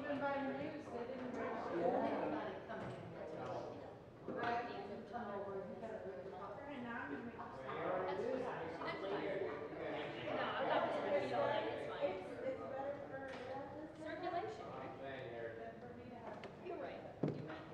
even by the news, they didn't bring Yeah. Anybody coming in here. Right. You can come over, you gotta do it. And I'm gonna make That's fine. That's fine. No, I'm not gonna be so like, it's fine. It's better for them Circulation, right? than for me to have to. You're right. You're right.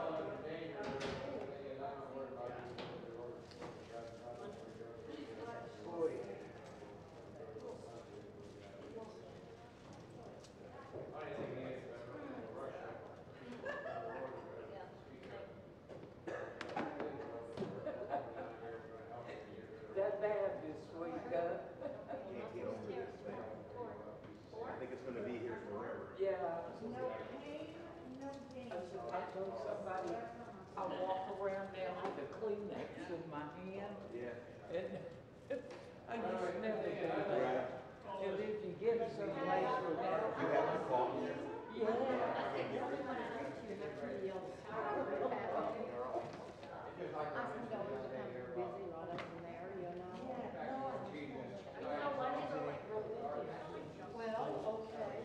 That Baptist sweet guy. Can't get over this thing. I think it's gonna be here forever. Yeah. No pain, no gain. I told somebody, I walk around now with a Kleenex in my hand, Yeah. and I just never do that. And if you get someplace where You that, have to call here. yeah. I think the only one I went to, that's when the old tower, I can go to the company busy right up in the area now. You know what? It's like real good. Well, okay.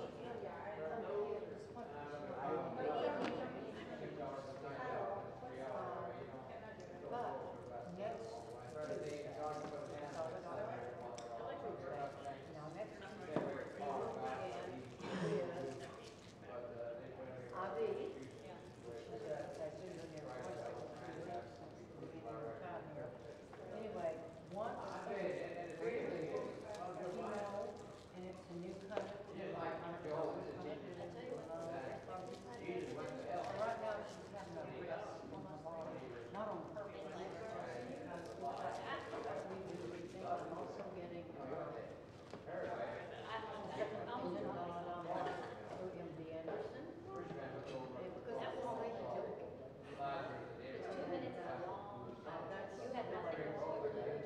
But next Tuesday, now next Tuesday, and with Ivy, that's in there, anyway, once, and it's a new country. Right now, she's having a rest on my body, not on purpose, just because we do everything. I'm also getting, MD Anderson, because that's all they can do. It's 2 minutes long. That's, You had nothing else you were doing.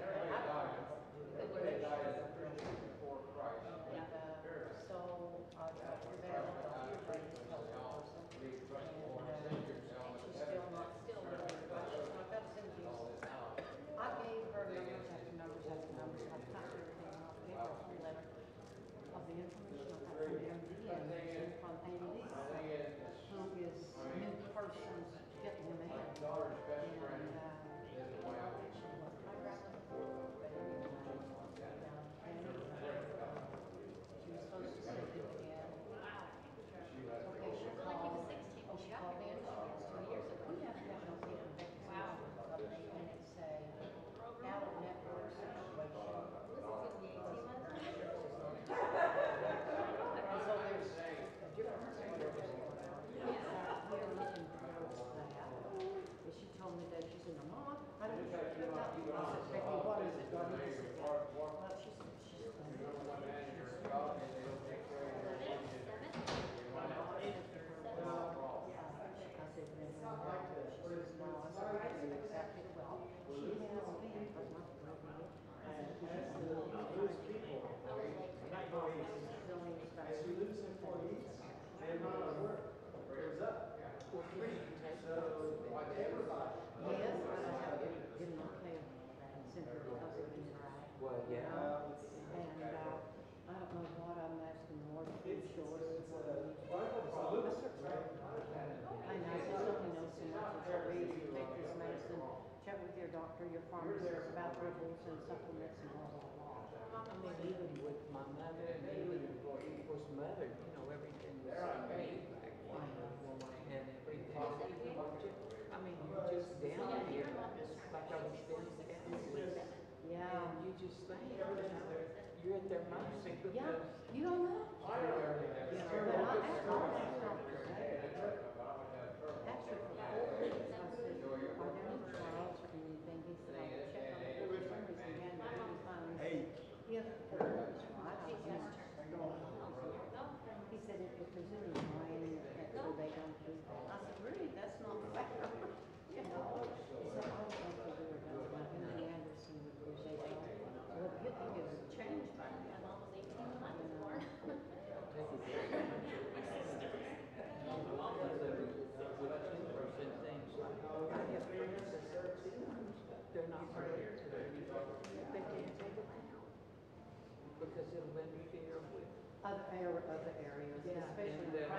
so I talked to them about your brain health person, and she's still not, still not, I've got to send you. I gave her numbers after numbers after numbers, I've typed everything out, gave her a whole letter of the information I got from MD and from AD, who is new person's getting him in. And, she was supposed to say it again. Wow. Okay, she Like he was called. 16. Oh, she called in, she was 2 years ago. We have to have no feedback. Wow. And it say, out of network situation. Was it 18 months? And so there's a difference in where we're looking towards that. And she told me that, she said, no, Mama, I don't know if you're about to. I said, Becky, what is it? What is it? Well, she said, she's I said, no, she says, no, I said, I said, exactly, well, she has been, but not really. I said, she's still Lose people. zoning As you lose employees, the amount of work goes up. So, like everybody. Yes, but I have to get an okay on that, simply because it was right. Well, yeah. And, I don't know what I'm asking the Lord to It's show a us. vital problem. I know, it's just something else in life, it's very easy to take this medicine, check with your doctor, your pharmacist about herbals and supplements and blah, blah, blah. I mean, even with my mother, and even, of course, mother, you know, everything was and everything. I mean, you're just down here, like I was down. Yeah. And you just think, you're at their mercy because. Yeah, you don't know. But I asked all that doctor, actually, for 4 weeks, I said, are there any trials or anything? He said, I will check on it, for some reason, again, he finally said, if the was right, I was He said, if there's any brain that they don't do that. I said, really, that's not fair. You know, he said, I don't think they do it, like Andy Anderson would say, well, the good thing is it changed by now. I'm almost 18 when I was born. Things like, I have friends that they're not ready to, they can't take it down because it'll interfere with. Other areas, Yeah, especially and, in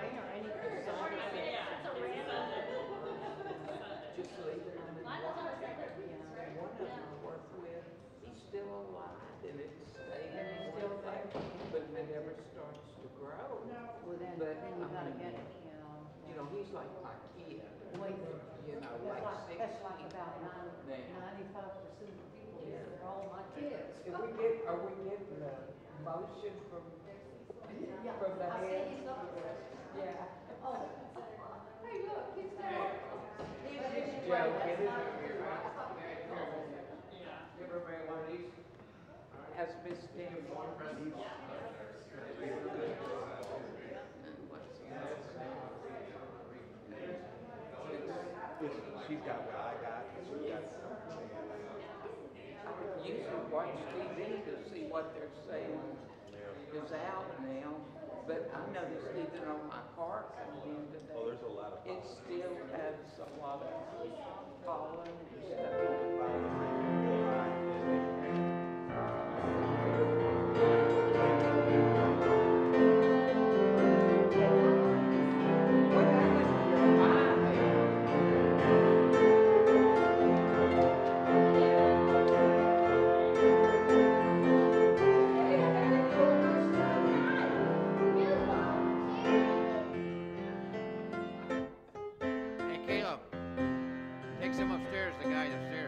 but then you gotta get, he's like my kid, wait. like That's like 16. about Now, 95% of people here are all my kids. are we getting the motion from the I see head? he's up there. Yeah. Oh. Hey, look, he's there. He's But just anyway, joking. that's not true. Give everybody one of these. Has Miss Stanmore. She's got what I got, and she's got Usually watch TV to see what they're saying is out now, but I noticed even on my car coming in today. oh, there's a lot of It still has a lot of pollen and stuff. What happened to your eye? Hey, Caleb, take some upstairs, the guy upstairs.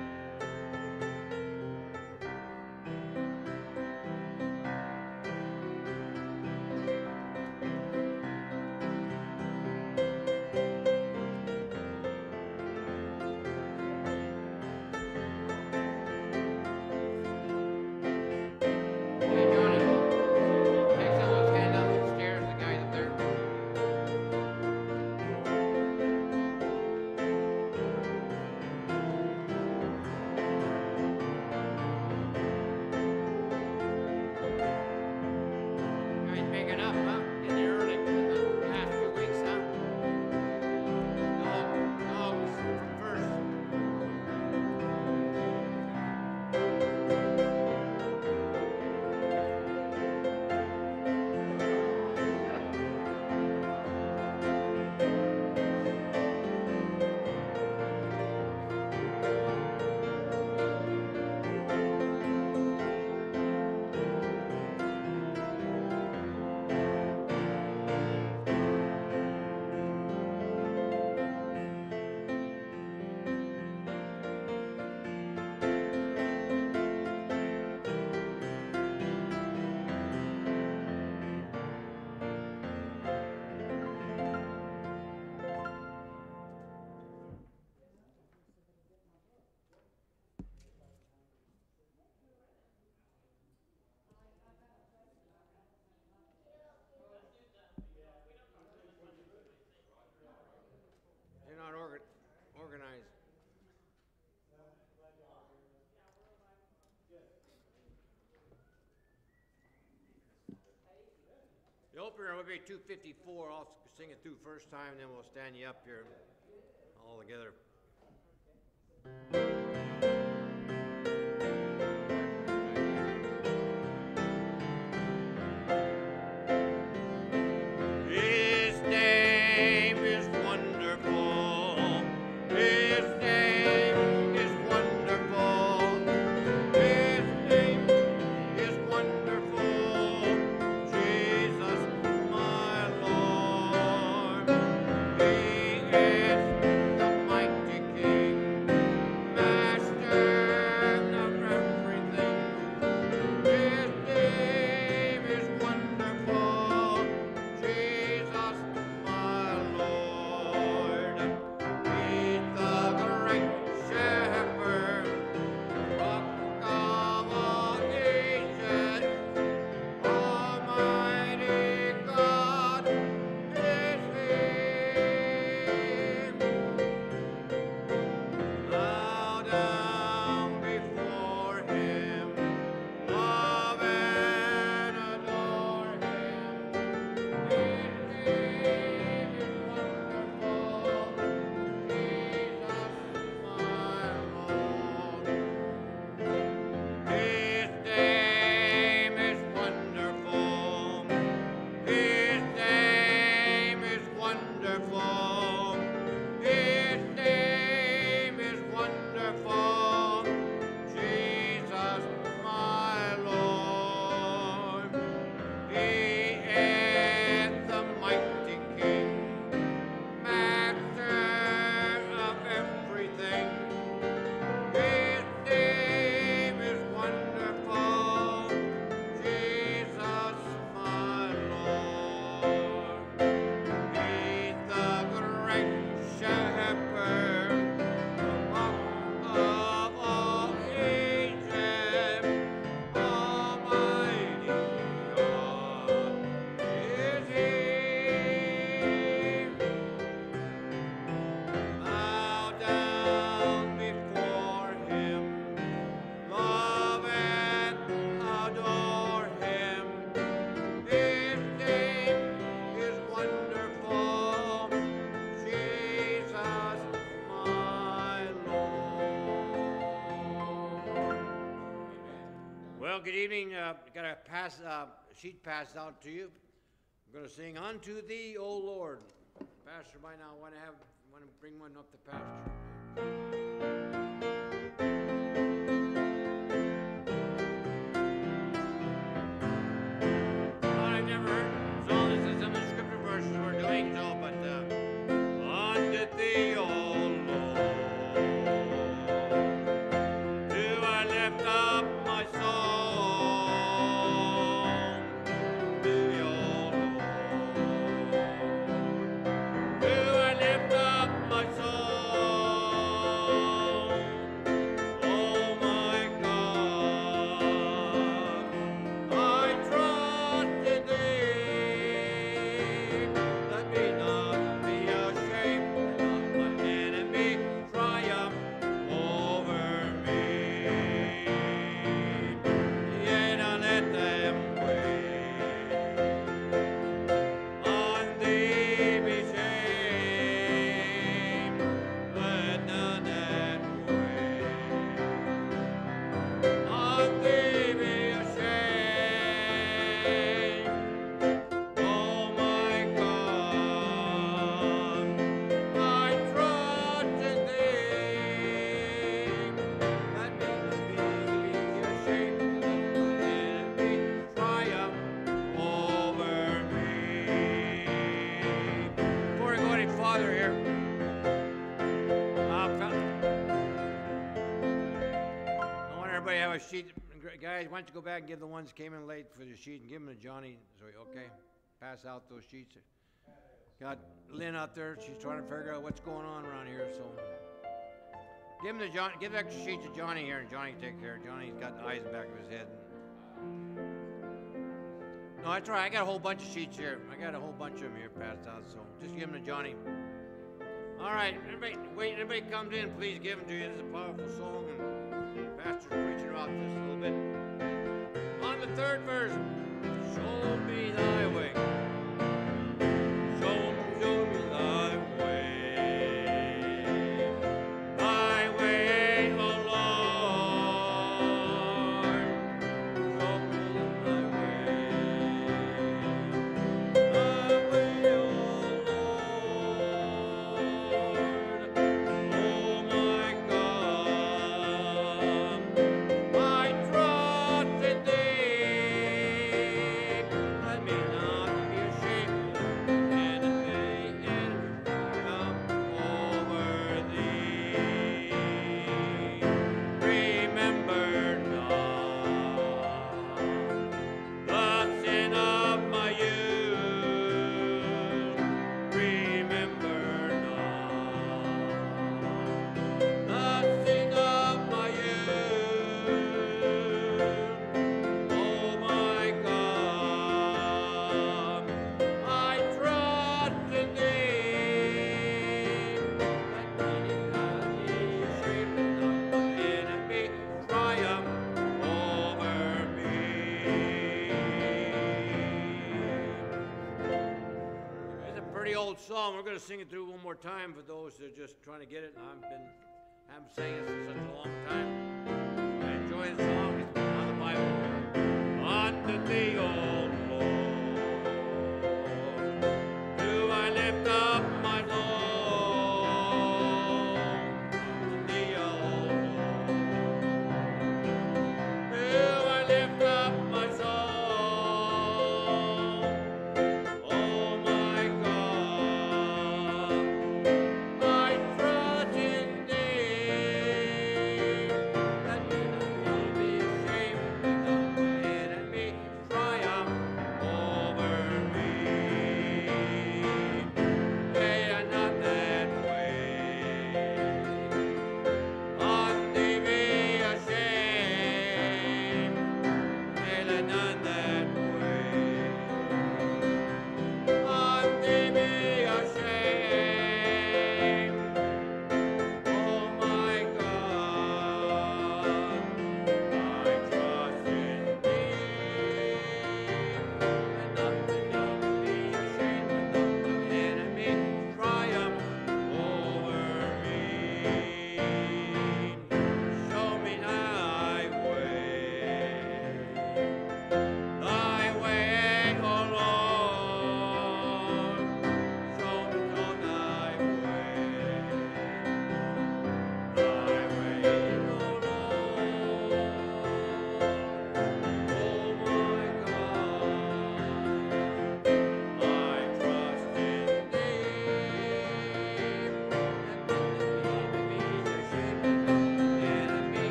Hey, Johnny, take some of those handouts upstairs, the guy up there. Guys making up, huh? Getting there early for the last 2 weeks, huh? No, from first. They're not organized. The opener will be 254. I'll sing it through first time, then we'll stand you up here all together. His name is wonderful. His name is wonderful. His name is wonderful. Jesus, my Lord. He is the mighty King. got a sheet passed out to you. We're gonna sing "Unto Thee, O Lord." Pastor might now want to bring one up to pastor. Well, I've never heard so this is some of the scripture verses we're doing, so but unto Thee, O Lord, do I lift up my song. To Thee, O Lord, do I lift up my song. Oh my God, I trust in Thee. Let me not be ashamed, let my enemy triumph over me. Yet I let them wait. On Thee be shamed, let none that wait. On Thee be ashamed. Oh my God, I trust in Thee. Let me not be ashamed, let my enemy triumph over me. Before I go any farther here, I want everybody to have a sheet. Guys, why don't you go back and give the ones who came in late for the sheet and give them to Johnny, so okay? Pass out those sheets. Got Lynn out there, she's trying to figure out what's going on around here, so. Give the extra sheet to Johnny here, and Johnny can take care. Johnny's got the eyes in the back of his head. No, that's right, I got a whole bunch of sheets here. I got a whole bunch of them here passed out, so just give them to Johnny. All right, everybody comes in, please give them to you. This is a powerful song, and Pastor's preaching about this a little bit. On the third verse, show me thy way. Show me thy way. Thy way, O Lord. Show me thy way. Thy way, O Lord. Oh my God, I trust in Thee. Let me not be ashamed, and come over Thee. Remember not the sin of my youth. Remember not the sin of my youth. Oh my God, I trust in Thee. Let me not be ashamed, let my enemy triumph over me. It's a pretty old song. We're going to sing it through one more time for those that are just trying to get it. Haven't sang it for such a long time. I enjoy the song. It's on the Bible. Unto Thee, O Lord, do I lift up my song. To Thee, O Lord, do I lift up my song. Oh my God, I trust in Thee. Let me not be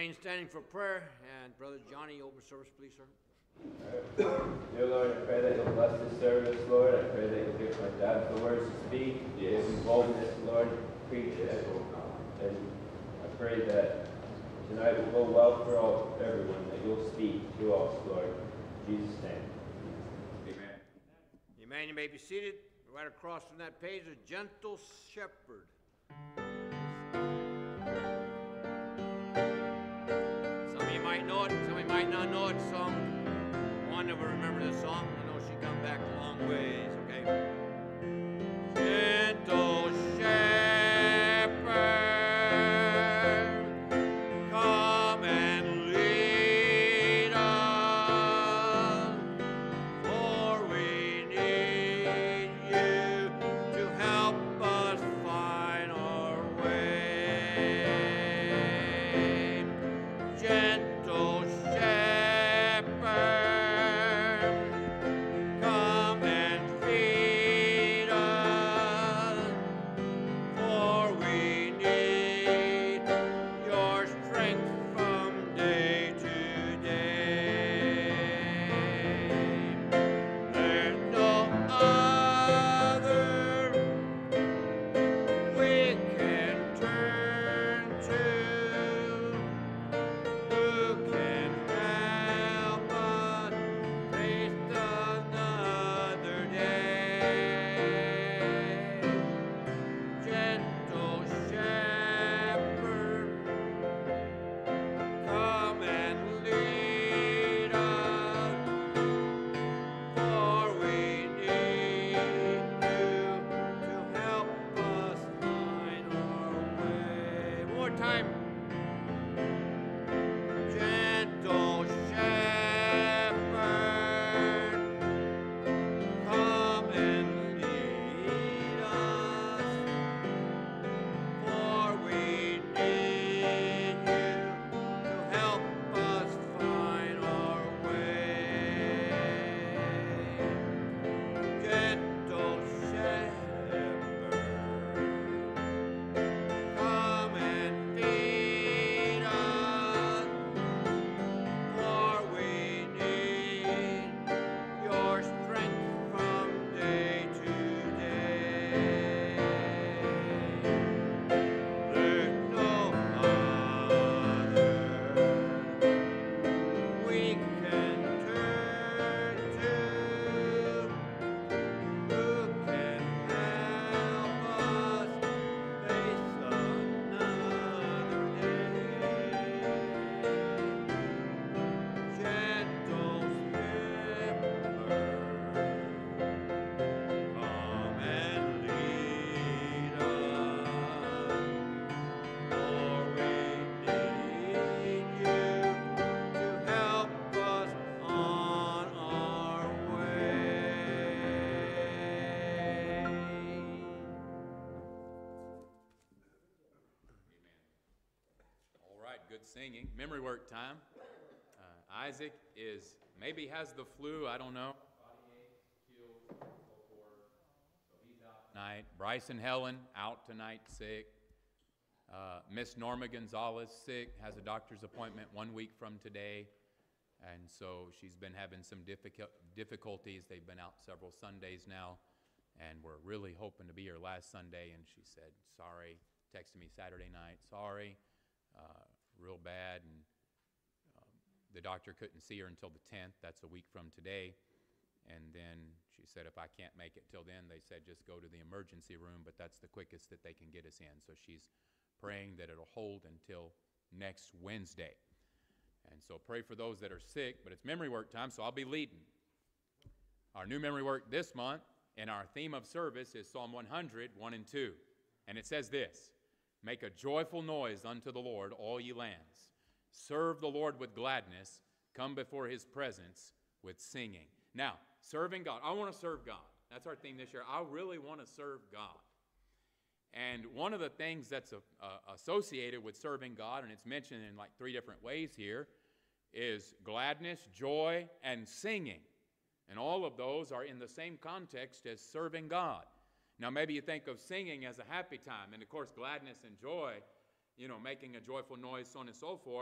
remain standing for prayer. And Brother Johnny, open service, please, sir. Dear Lord, I pray that you'll bless this service, Lord. I pray that you'll give my dad the words to speak. You give me boldness, Lord, to preach it. And I pray that tonight will go well for everyone, that you'll speak to us, Lord. In Jesus' name. Amen. Amen. You may be seated. Right across from that page, a gentle shepherd. Some of you might know it, some of you might not know it. Song one will remember the song. I know she come back a long ways, okay? Gentle shepherd, come and lead us, for we need you to help us find our way. Gentle shepherd, come and feed us, for we need your strength from day to day. There's no other we can turn to who can help us face another day. Gentle shepherd, come and lead us, for we need you to help us find our way. One more time. Gentle shepherd, come and lead us, for we need you to help us find our way. Gentle shepherd, come and feed us, for we need your strength from day to day. There's no other we can turn to who can help us face another day. Gentle shepherd, come and lead us, for we need you to help us on our way. All right, good singing. Memory work time. Isaac maybe has the flu, I don't know. Body ache, chills, so forth. So he's out tonight. Bryce and Helen out tonight sick. Miss Norma Gonzalez sick, has a doctor's appointment 1 week from today. And so she's been having some difficulties. They've been out several Sundays now. And we're really hoping to be here last Sunday. And she said, sorry, texted me Saturday night, sorry, real bad. And the doctor couldn't see her until the 10th. That's a week from today. And then she said, if I can't make it till then, they said just go to the emergency room, but that's the quickest that they can get us in. So she's praying that it'll hold until next Wednesday. And so pray for those that are sick, but it's memory work time, so I'll be leading. Our new memory work this month, and our theme of service is Psalm 100, 1 and 2. And it says this: make a joyful noise unto the Lord, all ye lands. Serve the Lord with gladness. Come before his presence with singing. Now, serving God. I want to serve God. That's our theme this year. I really want to serve God. And one of the things that's associated with serving God, and it's mentioned in like 3 different ways here, is gladness, joy, and singing. And all of those are in the same context as serving God. Now, maybe you think of singing as a happy time, and of course, gladness and joy, you know, making a joyful noise, so on and so forth.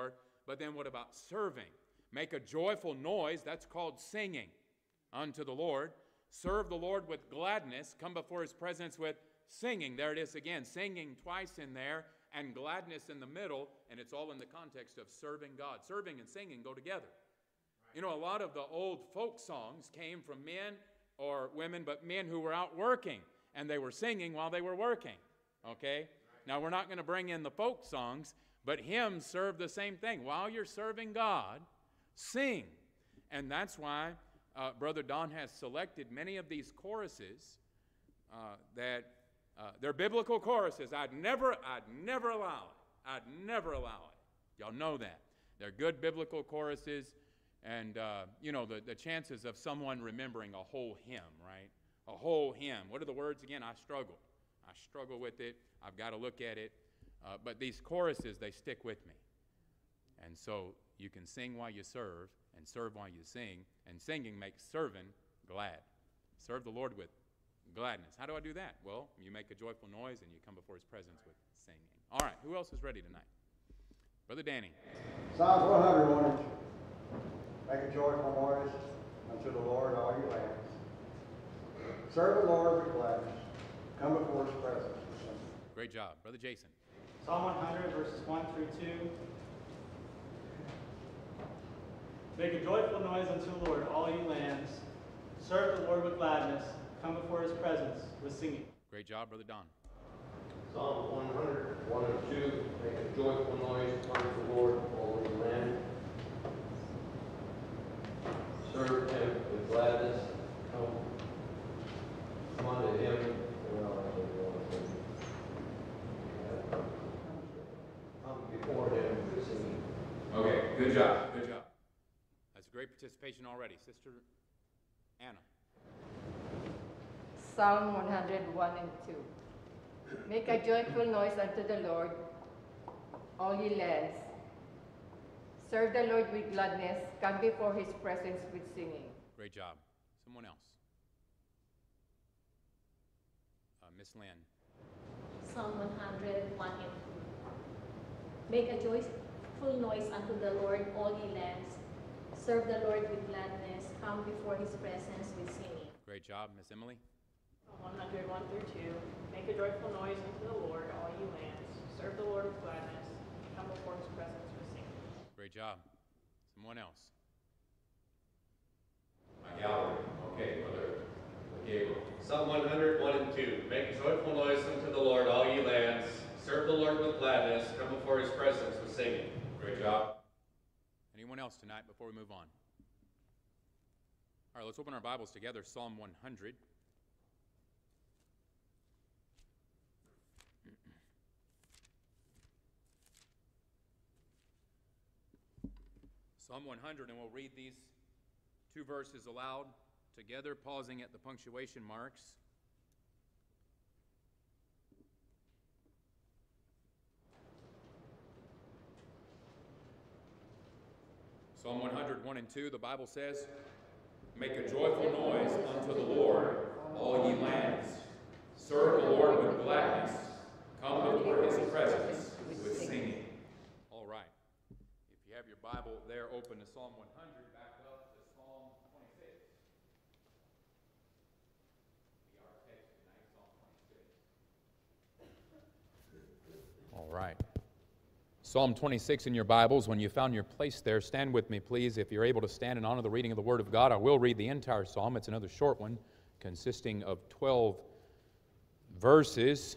But then what about serving? Make a joyful noise, that's called singing unto the Lord. Serve the Lord with gladness. Come before his presence with singing. There it is again, singing twice in there and gladness in the middle, and it's all in the context of serving God. Serving and singing go together. You know, a lot of the old folk songs came from men or women, but men who were out working, and they were singing while they were working, okay? Now, we're not going to bring in the folk songs, but hymns serve the same thing. While you're serving God, sing. And that's why Brother Don has selected many of these choruses that they're biblical choruses. I'd never allow it. I'd never allow it. Y'all know that. They're good biblical choruses, and, you know, the chances of someone remembering a whole hymn, right? A whole hymn. What are the words again? I struggle. I struggle with it. I've got to look at it. But these choruses, they stick with me. And so you can sing while you serve and serve while you sing, and singing makes serving glad. Serve the Lord with gladness. How do I do that? Well, you make a joyful noise and you come before his presence with singing. All right, who else is ready tonight? Brother Danny. Psalms 101. Make a joyful noise unto the Lord, all you lands. Serve the Lord with gladness. Come before his presence with singing. Great job. Brother Jason. Psalm 100, verses 1 through 2. Make a joyful noise unto the Lord, all you lands. Serve the Lord with gladness. Come before his presence with singing. Great job, Brother Don. Psalm 100, 1 and 2. Make a joyful noise unto the Lord, all ye land. Serve him with gladness. Come unto him. Come before him with singing. Okay, good job. Good job. That's great participation already. Sister Anna. Psalm 101 and 2. Make a joyful noise unto the Lord, all ye lands. Serve the Lord with gladness. Come before his presence with singing. Great job. Someone else. Miss Lynn. Psalm 101 and 2. Make a joyful noise unto the Lord, all ye lands. Serve the Lord with gladness. Come before his presence with singing. Great job, Miss Emily. Psalm 101 through 2. Make a joyful noise unto the Lord, all you lands. Serve the Lord with gladness. Come before his presence with singing. Great job. Someone else. My gallery. Okay, Brother Gabriel. Psalm 100, 1 and 2. Make a joyful noise unto the Lord, all ye lands. Serve the Lord with gladness. Come before his presence with singing. Great job. Anyone else tonight before we move on? All right, let's open our Bibles together. Psalm 100. Psalm 100, and we'll read these two verses aloud together, pausing at the punctuation marks. Psalm 100, 1 and 2, the Bible says, Make a joyful noise unto the Lord, all ye lands. Serve the Lord with gladness. Come before his presence with singing. All right. If you have your Bible there, open to Psalm 100, back up to Psalm 26. Be our text tonight, Psalm 26. All right. Psalm 26 in your Bibles. When you found your place there, stand with me, please. If you're able to stand and honor the reading of the Word of God, I will read the entire psalm. It's another short one, consisting of 12 verses.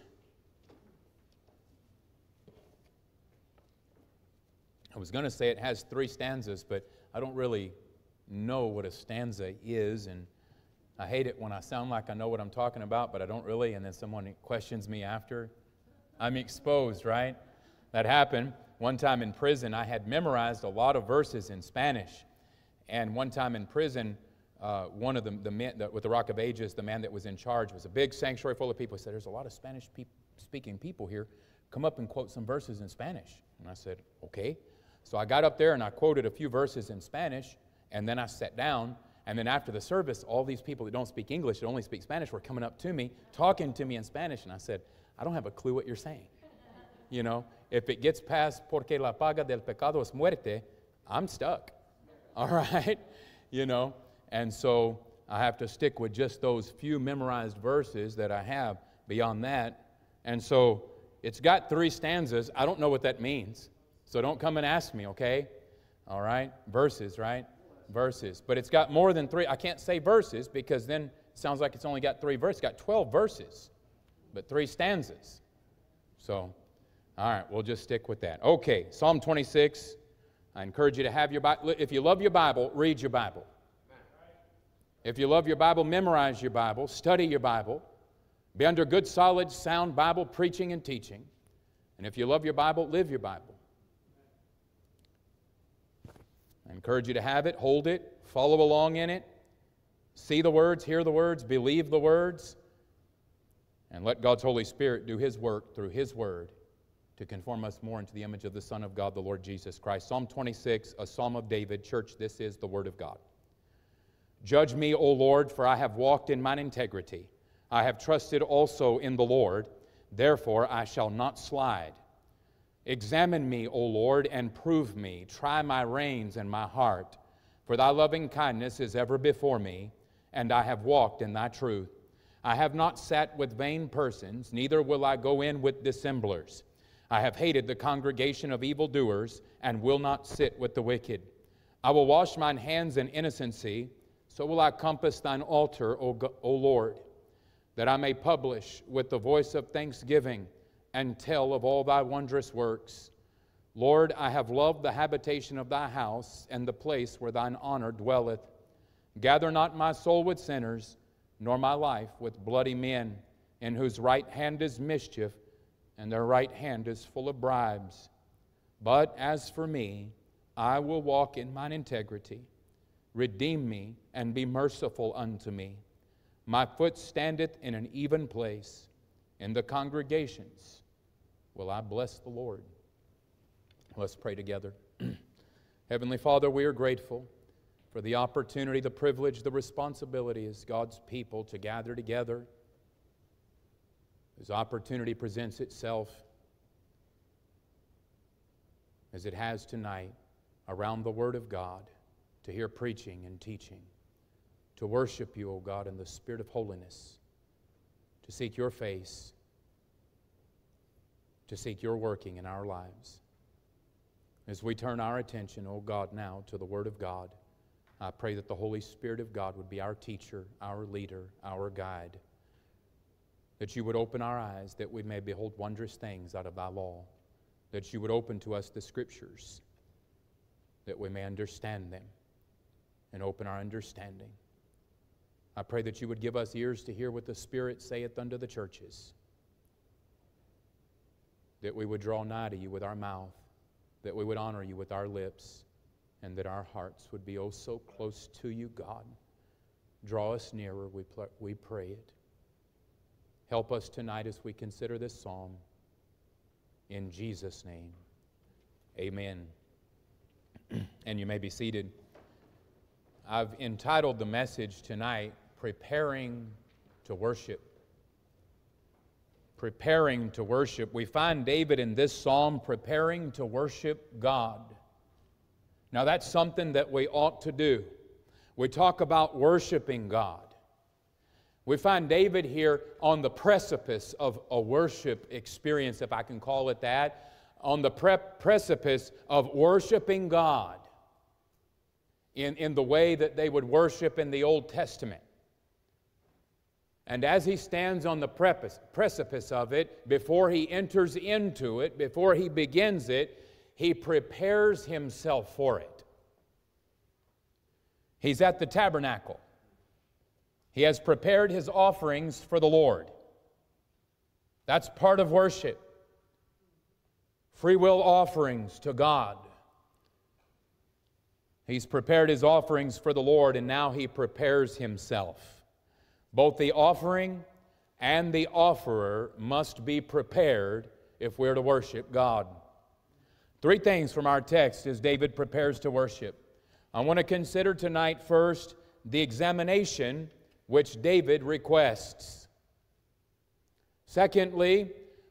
I was going to say it has 3 stanzas, but I don't really know what a stanza is, and I hate it when I sound like I know what I'm talking about, but I don't really, and then someone questions me after. I'm exposed, right? That happened. One time in prison, I had memorized a lot of verses in Spanish, and one time in prison, one of the men, with the Rock of Ages, the man that was in charge, was a big sanctuary full of people. He said, there's a lot of Spanish-speaking people here. Come up and quote some verses in Spanish. And I said, okay. So I got up there and I quoted a few verses in Spanish, and then I sat down, and then after the service, all these people that don't speak English, that only speak Spanish, were coming up to me, talking to me in Spanish, and I said, I don't have a clue what you're saying. You know, if it gets past porque la paga del pecado es muerte, I'm stuck. All right? You know, and so I have to stick with just those few memorized verses that I have. Beyond that, and so it's got 3 stanzas. I don't know what that means, so don't come and ask me, okay? All right? Verses, right? Verses. But it's got more than 3. I can't say verses because then it sounds like it's only got 3 verses. It's got 12 verses, but 3 stanzas. So, all right, we'll just stick with that. Okay, Psalm 26. I encourage you to have your Bible. If you love your Bible, read your Bible. If you love your Bible, memorize your Bible, study your Bible. Be under good, solid, sound Bible preaching and teaching. And if you love your Bible, live your Bible. I encourage you to have it, hold it, follow along in it, see the words, hear the words, believe the words, and let God's Holy Spirit do His work through His Word to conform us more into the image of the Son of God, the Lord Jesus Christ. Psalm 26, a Psalm of David. Church, this is the Word of God. Judge me, O Lord, for I have walked in mine integrity. I have trusted also in the Lord, therefore I shall not slide. Examine me, O Lord, and prove me. Try my reins and my heart. For thy loving kindness is ever before me, and I have walked in thy truth. I have not sat with vain persons, neither will I go in with dissemblers. I have hated the congregation of evildoers, and will not sit with the wicked. I will wash mine hands in innocency, so will I compass thine altar, O Lord, that I may publish with the voice of thanksgiving and tell of all thy wondrous works. Lord, I have loved the habitation of thy house and the place where thine honor dwelleth. Gather not my soul with sinners, nor my life with bloody men, in whose right hand is mischief, and their right hand is full of bribes. But as for me, I will walk in mine integrity. Redeem me, and be merciful unto me. My foot standeth in an even place. In the congregations will I bless the Lord. Let's pray together. Heavenly Father, we are grateful for the opportunity, the privilege, the responsibility as God's people to gather together. This opportunity presents itself as it has tonight around the Word of God, to hear preaching and teaching, to worship you, O God, in the spirit of holiness, to seek your face, to seek your working in our lives. As we turn our attention, O God, now to the Word of God, I pray that the Holy Spirit of God would be our teacher, our leader, our guide, that you would open our eyes that we may behold wondrous things out of thy law, that you would open to us the Scriptures, that we may understand them and open our understanding. I pray that you would give us ears to hear what the Spirit saith unto the churches, that we would draw nigh to you with our mouth, that we would honor you with our lips, and that our hearts would be oh so close to you, God. Draw us nearer, we pray it. Help us tonight as we consider this psalm. In Jesus' name, amen. And you may be seated. I've entitled the message tonight, Preparing to Worship. Preparing to worship. We find David in this psalm preparing to worship God. Now that's something that we ought to do. We talk about worshiping God. We find David here on the precipice of a worship experience, if I can call it that, on the precipice of worshiping God in the way that they would worship in the Old Testament. And as he stands on the precipice of it, before he enters into it, before he begins it, he prepares himself for it. He's at the tabernacle. He has prepared his offerings for the Lord. That's part of worship. Free will offerings to God. He's prepared his offerings for the Lord, and now he prepares himself. Both the offering and the offerer must be prepared if we're to worship God. 3 things from our text as David prepares to worship. I want to consider tonight first the examination which David requests. Secondly,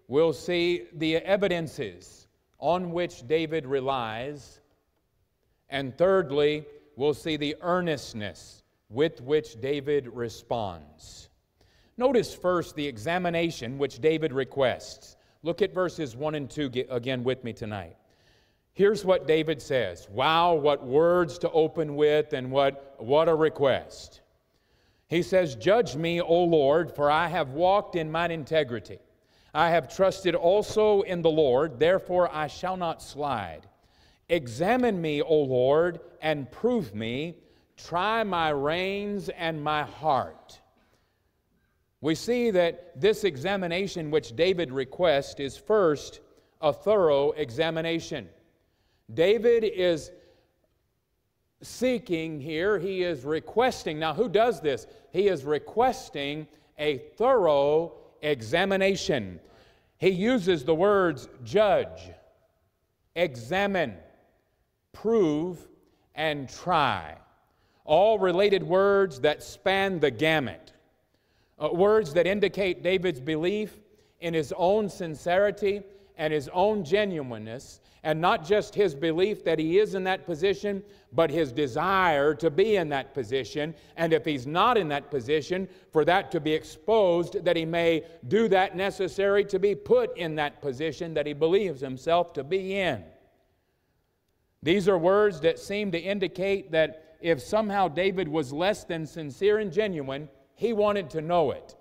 we'll see the evidences on which David relies. And thirdly, we'll see the earnestness with which David responds. Notice first the examination which David requests. Look at verses 1 and 2 again with me tonight. Here's what David says. Wow, what words to open with, and what a request. He says, "Judge me, O Lord, for I have walked in mine integrity. I have trusted also in the Lord, therefore I shall not slide. Examine me, O Lord, and prove me. Try my reins and my heart." We see that this examination which David requests is first a thorough examination. David is seeking here, he is requesting. Now, who does this? He is requesting a thorough examination. He uses the words judge, examine, prove, and try. All related words that span the gamut. Words that indicate David's belief in his own sincerity and his own genuineness, and not just his belief that he is in that position, but his desire to be in that position, and if he's not in that position, for that to be exposed, that he may do that necessary to be put in that position that he believes himself to be in. These are words that seem to indicate that if somehow David was less than sincere and genuine, he wanted to know it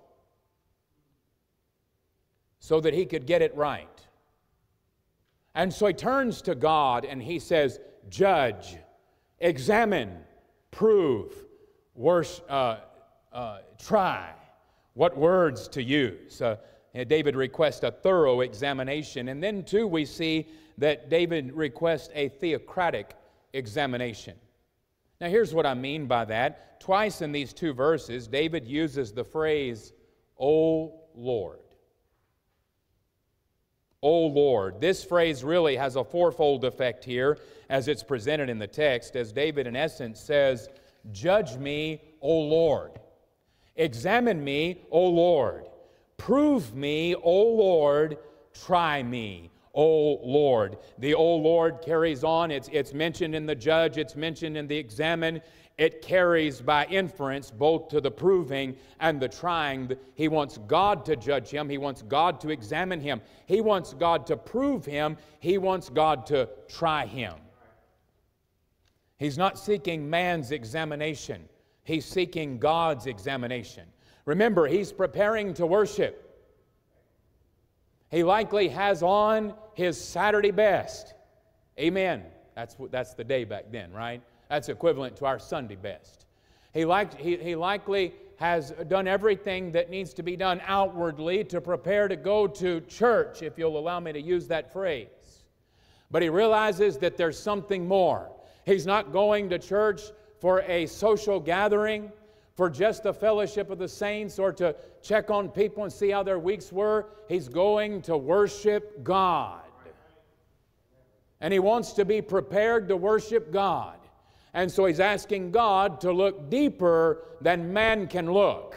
so that he could get it right. And so he turns to God and he says, judge, examine, prove, try. What words to use? David requests a thorough examination. And then too we see that David requests a theocratic examination. Now here's what I mean by that. Twice in these two verses, David uses the phrase, O Lord. O Lord. This phrase really has a fourfold effect here as it's presented in the text, as David in essence says, judge me, O Lord. Examine me, O Lord. Prove me, O Lord. Try me, O Lord. The O Lord carries on. It's mentioned in the judge. It's mentioned in the examine. It carries by inference both to the proving and the trying. He wants God to judge him. He wants God to examine him. He wants God to prove him. He wants God to try him. He's not seeking man's examination. He's seeking God's examination. Remember, he's preparing to worship. He likely has on his Saturday best. Amen. That's the day back then, right? That's equivalent to our Sunday best. He likely has done everything that needs to be done outwardly to prepare to go to church, if you'll allow me to use that phrase. But he realizes that there's something more. He's not going to church for a social gathering, for just the fellowship of the saints, or to check on people and see how their weeks were. He's going to worship God. And he wants to be prepared to worship God. And so he's asking God to look deeper than man can look.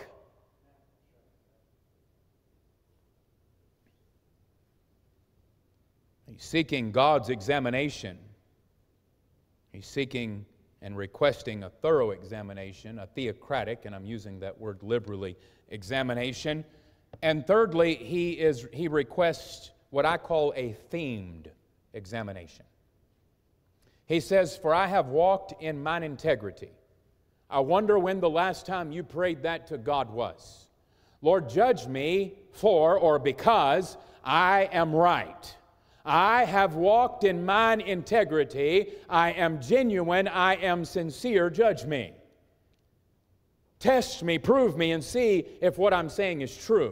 He's seeking God's examination. He's seeking and requesting a thorough examination, a theocratic, and I'm using that word liberally, examination. And thirdly, he requests what I call a themed examination. He says, for I have walked in mine integrity. I wonder when the last time you prayed that to God was. Lord, judge me for or because I am right. I have walked in mine integrity. I am genuine. I am sincere. Judge me. Test me, prove me, and see if what I'm saying is true.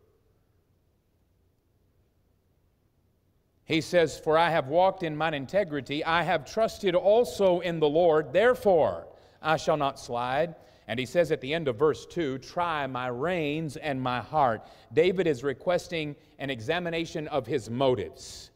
He says, for I have walked in mine integrity. I have trusted also in the Lord. Therefore, I shall not slide. And he says at the end of verse 2, try my reins and my heart. David is requesting an examination of his motives.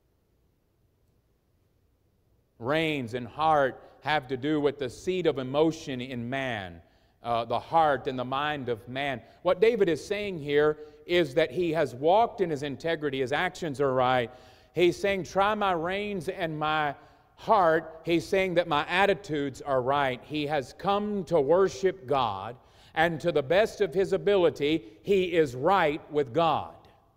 Reins and heart have to do with the seat of emotion in man, the heart and the mind of man. What David is saying here is that he has walked in his integrity. His actions are right. He's saying, try my reins and my heart. He's saying that my attitudes are right. He has come to worship God, and to the best of his ability, he is right with God.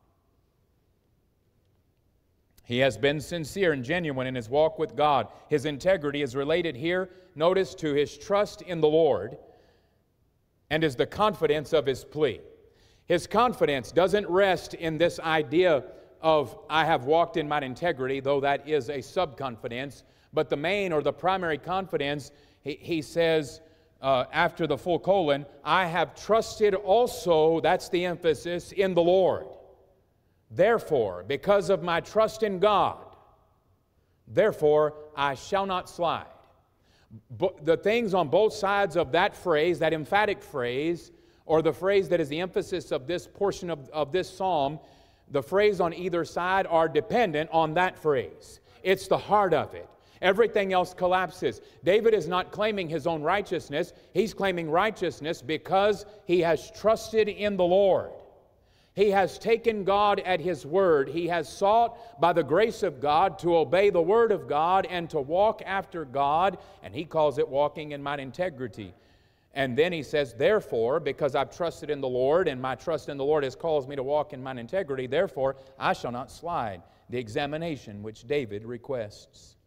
He has been sincere and genuine in his walk with God. His integrity is related here, notice, to his trust in the Lord and is the confidence of his plea. His confidence doesn't rest in this idea of, I have walked in my integrity, though that is a subconfidence, but the main or the primary confidence, he says after the full colon, I have trusted also, that's the emphasis, in the Lord. Therefore, because of my trust in God, therefore I shall not slide. The things on both sides of that phrase, that emphatic phrase, or the phrase that is the emphasis of this portion of this psalm, the phrase on either side are dependent on that phrase. It's the heart of it. Everything else collapses. David is not claiming his own righteousness. He's claiming righteousness because he has trusted in the Lord. He has taken God at His word. He has sought by the grace of God to obey the word of God and to walk after God, and he calls it walking in mine integrity. And then he says, therefore, because I've trusted in the Lord and my trust in the Lord has caused me to walk in mine integrity, therefore I shall not slide. The examination which David requests.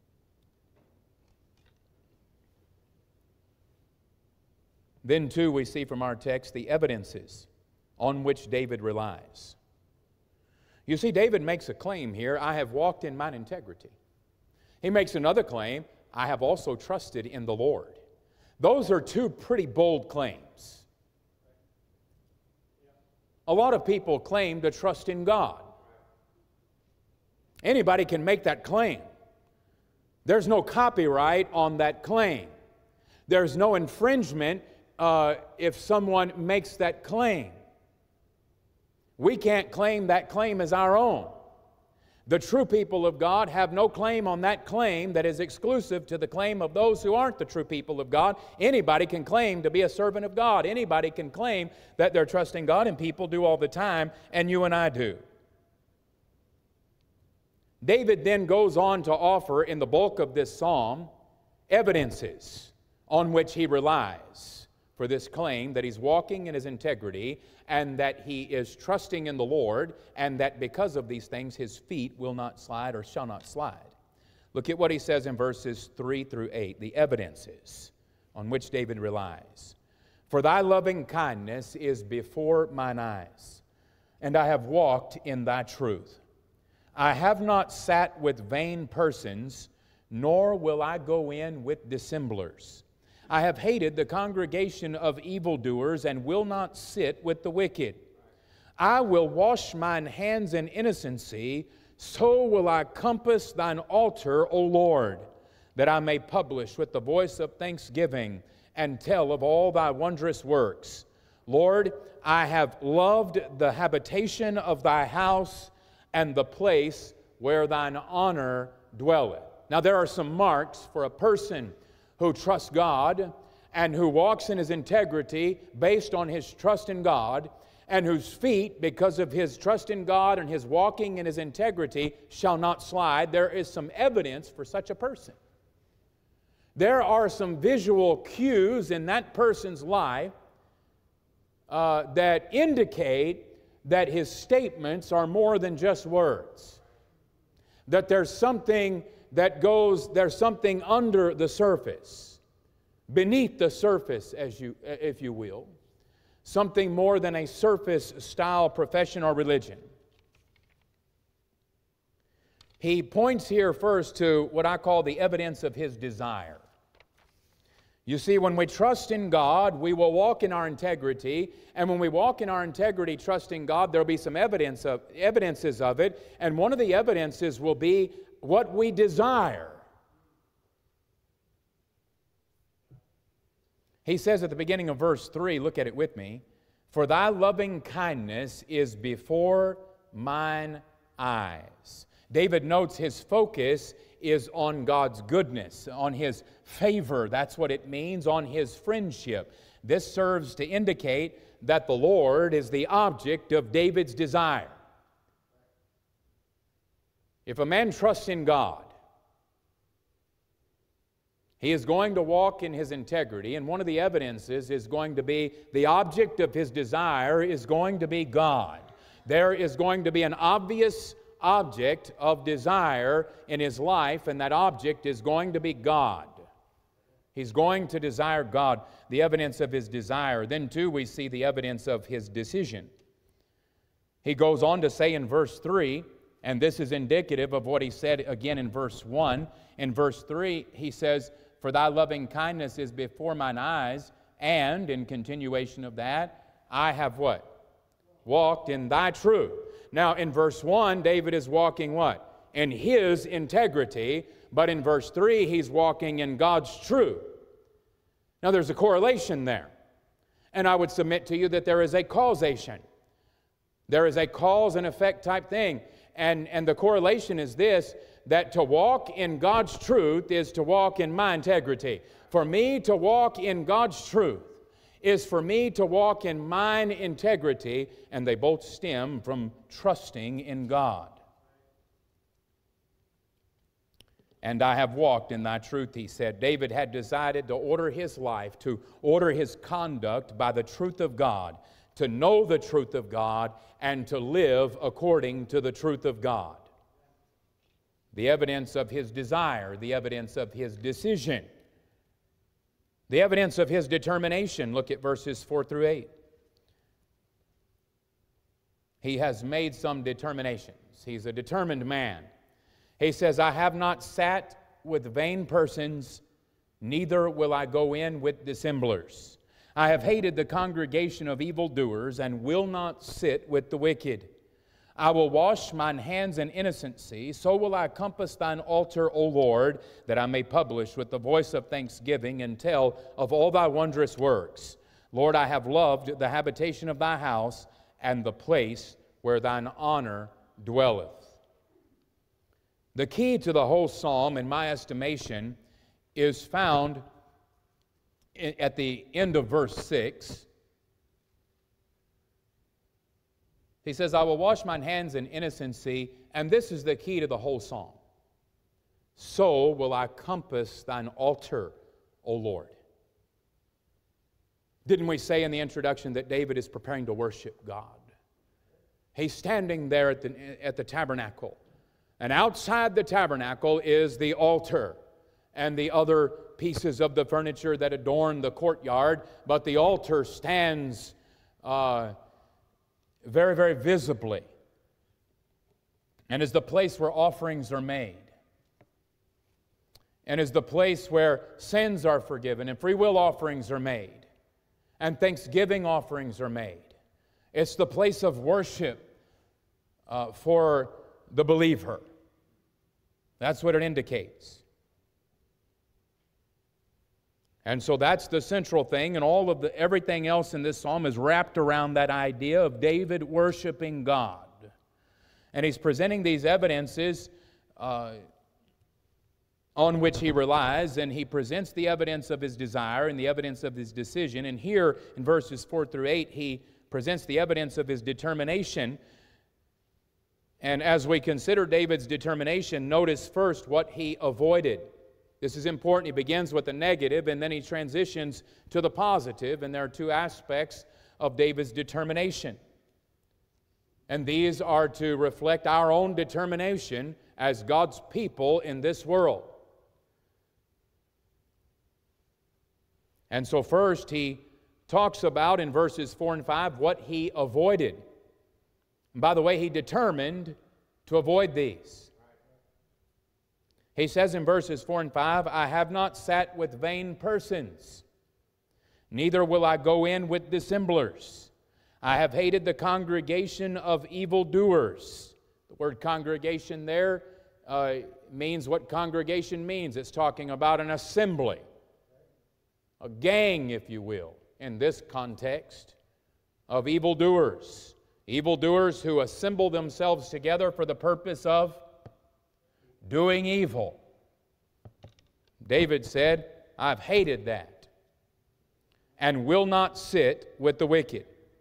Then too we see from our text the evidences on which David relies. You see, David makes a claim here, I have walked in mine integrity. He makes another claim, I have also trusted in the Lord. Those are two pretty bold claims. A lot of people claim to trust in God. Anybody can make that claim. There's no copyright on that claim. There's no infringement if someone makes that claim. We can't claim that claim as our own. The true people of God have no claim on that claim that is exclusive to the claim of those who aren't the true people of God. Anybody can claim to be a servant of God. Anybody can claim that they're trusting God, and people do all the time, and you and I do. David then goes on to offer in the bulk of this psalm evidences on which he relies for this claim that he's walking in his integrity and that he is trusting in the Lord, and that because of these things his feet will not slide or shall not slide. Look at what he says in verses 3 through 8, the evidences on which David relies. For thy loving kindness is before mine eyes, and I have walked in thy truth. I have not sat with vain persons, nor will I go in with dissemblers. I have hated the congregation of evildoers, and will not sit with the wicked. I will wash mine hands in innocency, so will I compass thine altar, O Lord, that I may publish with the voice of thanksgiving, and tell of all thy wondrous works. Lord, I have loved the habitation of thy house, and the place where thine honor dwelleth. Now there are some marks for a person who trusts God and who walks in his integrity based on his trust in God, and whose feet, because of his trust in God and his walking in his integrity, shall not slide. There is some evidence for such a person. There are some visual cues in that person's life that indicate that his statements are more than just words. That there's something there's something under the surface, beneath the surface, if you will, something more than a surface style profession or religion. He points here first to what I call the evidence of his desire. You see, when we trust in God, we will walk in our integrity, and when we walk in our integrity trusting God, there will be some evidences of it, and one of the evidences will be what we desire. He says at the beginning of verse 3, look at it with me, for thy loving kindness is before mine eyes. David notes his focus is on God's goodness, on His favor. That's what it means, on His friendship. This serves to indicate that the Lord is the object of David's desire. If a man trusts in God, he is going to walk in his integrity, and one of the evidences is going to be the object of his desire is going to be God. There is going to be an obvious object of desire in his life, and that object is going to be God. He's going to desire God, the evidence of his desire. Then, too, we see the evidence of his decision. He goes on to say in verse 3, and this is indicative of what he said again in verse 1. In verse 3, he says, "For thy loving kindness is before mine eyes, and," in continuation of that, "I have" what? "Walked in thy truth." Now, in verse 1, David is walking what? In his integrity, but in verse 3, he's walking in God's truth. Now, there's a correlation there, and I would submit to you that there is a causation. There is a cause and effect type thing, and the correlation is this, that to walk in God's truth is to walk in my integrity. For me to walk in God's truth is for me to walk in mine integrity, and they both stem from trusting in God. "And I have walked in thy truth," he said. David had decided to order his life, to order his conduct by the truth of God, to know the truth of God, and to live according to the truth of God. The evidence of his desire, the evidence of his decision, the evidence of his determination. Look at verses 4 through 8. He has made some determinations. He's a determined man. He says, "I have not sat with vain persons, neither will I go in with dissemblers. I have hated the congregation of evildoers, and will not sit with the wicked. I will wash mine hands in innocency, so will I compass thine altar, O Lord, that I may publish with the voice of thanksgiving and tell of all thy wondrous works. Lord, I have loved the habitation of thy house, and the place where thine honor dwelleth." The key to the whole psalm, in my estimation, is found at the end of verse 6. He says, "I will wash mine hands in innocency," and this is the key to the whole psalm. "So will I compass thine altar, O Lord." Didn't we say in the introduction that David is preparing to worship God? He's standing there at the tabernacle. And outside the tabernacle is the altar and the other pieces of the furniture that adorn the courtyard. But the altar stands very, very visibly, and is the place where offerings are made, and is the place where sins are forgiven, and free will offerings are made, and thanksgiving offerings are made. It's the place of worship for the believer. That's what it indicates. And so that's the central thing, and everything else in this psalm is wrapped around that idea of David worshiping God. And he's presenting these evidences on which he relies, and he presents the evidence of his desire and the evidence of his decision. And here in verses 4 through 8, he presents the evidence of his determination. And as we consider David's determination, notice first what he avoided. This is important. He begins with the negative, and then he transitions to the positive, and there are two aspects of David's determination. And these are to reflect our own determination as God's people in this world. And so first he talks about in verses 4 and 5 what he avoided. And by the way, he determined to avoid these. He says in verses 4 and 5, "I have not sat with vain persons, neither will I go in with dissemblers. I have hated the congregation of evildoers." The word congregation there means what congregation means. It's talking about an assembly, a gang, if you will, in this context, of evildoers. Evildoers who assemble themselves together for the purpose of doing evil. David said, "I've hated that, and will not sit with the wicked."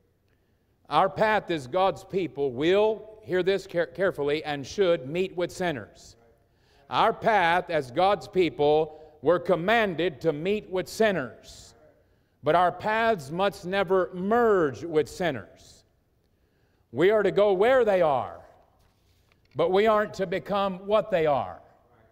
Our path as God's people will, hear this carefully, and should meet with sinners. Our path as God's people, we're commanded to meet with sinners. But our paths must never merge with sinners. We are to go where they are, but we aren't to become what they are.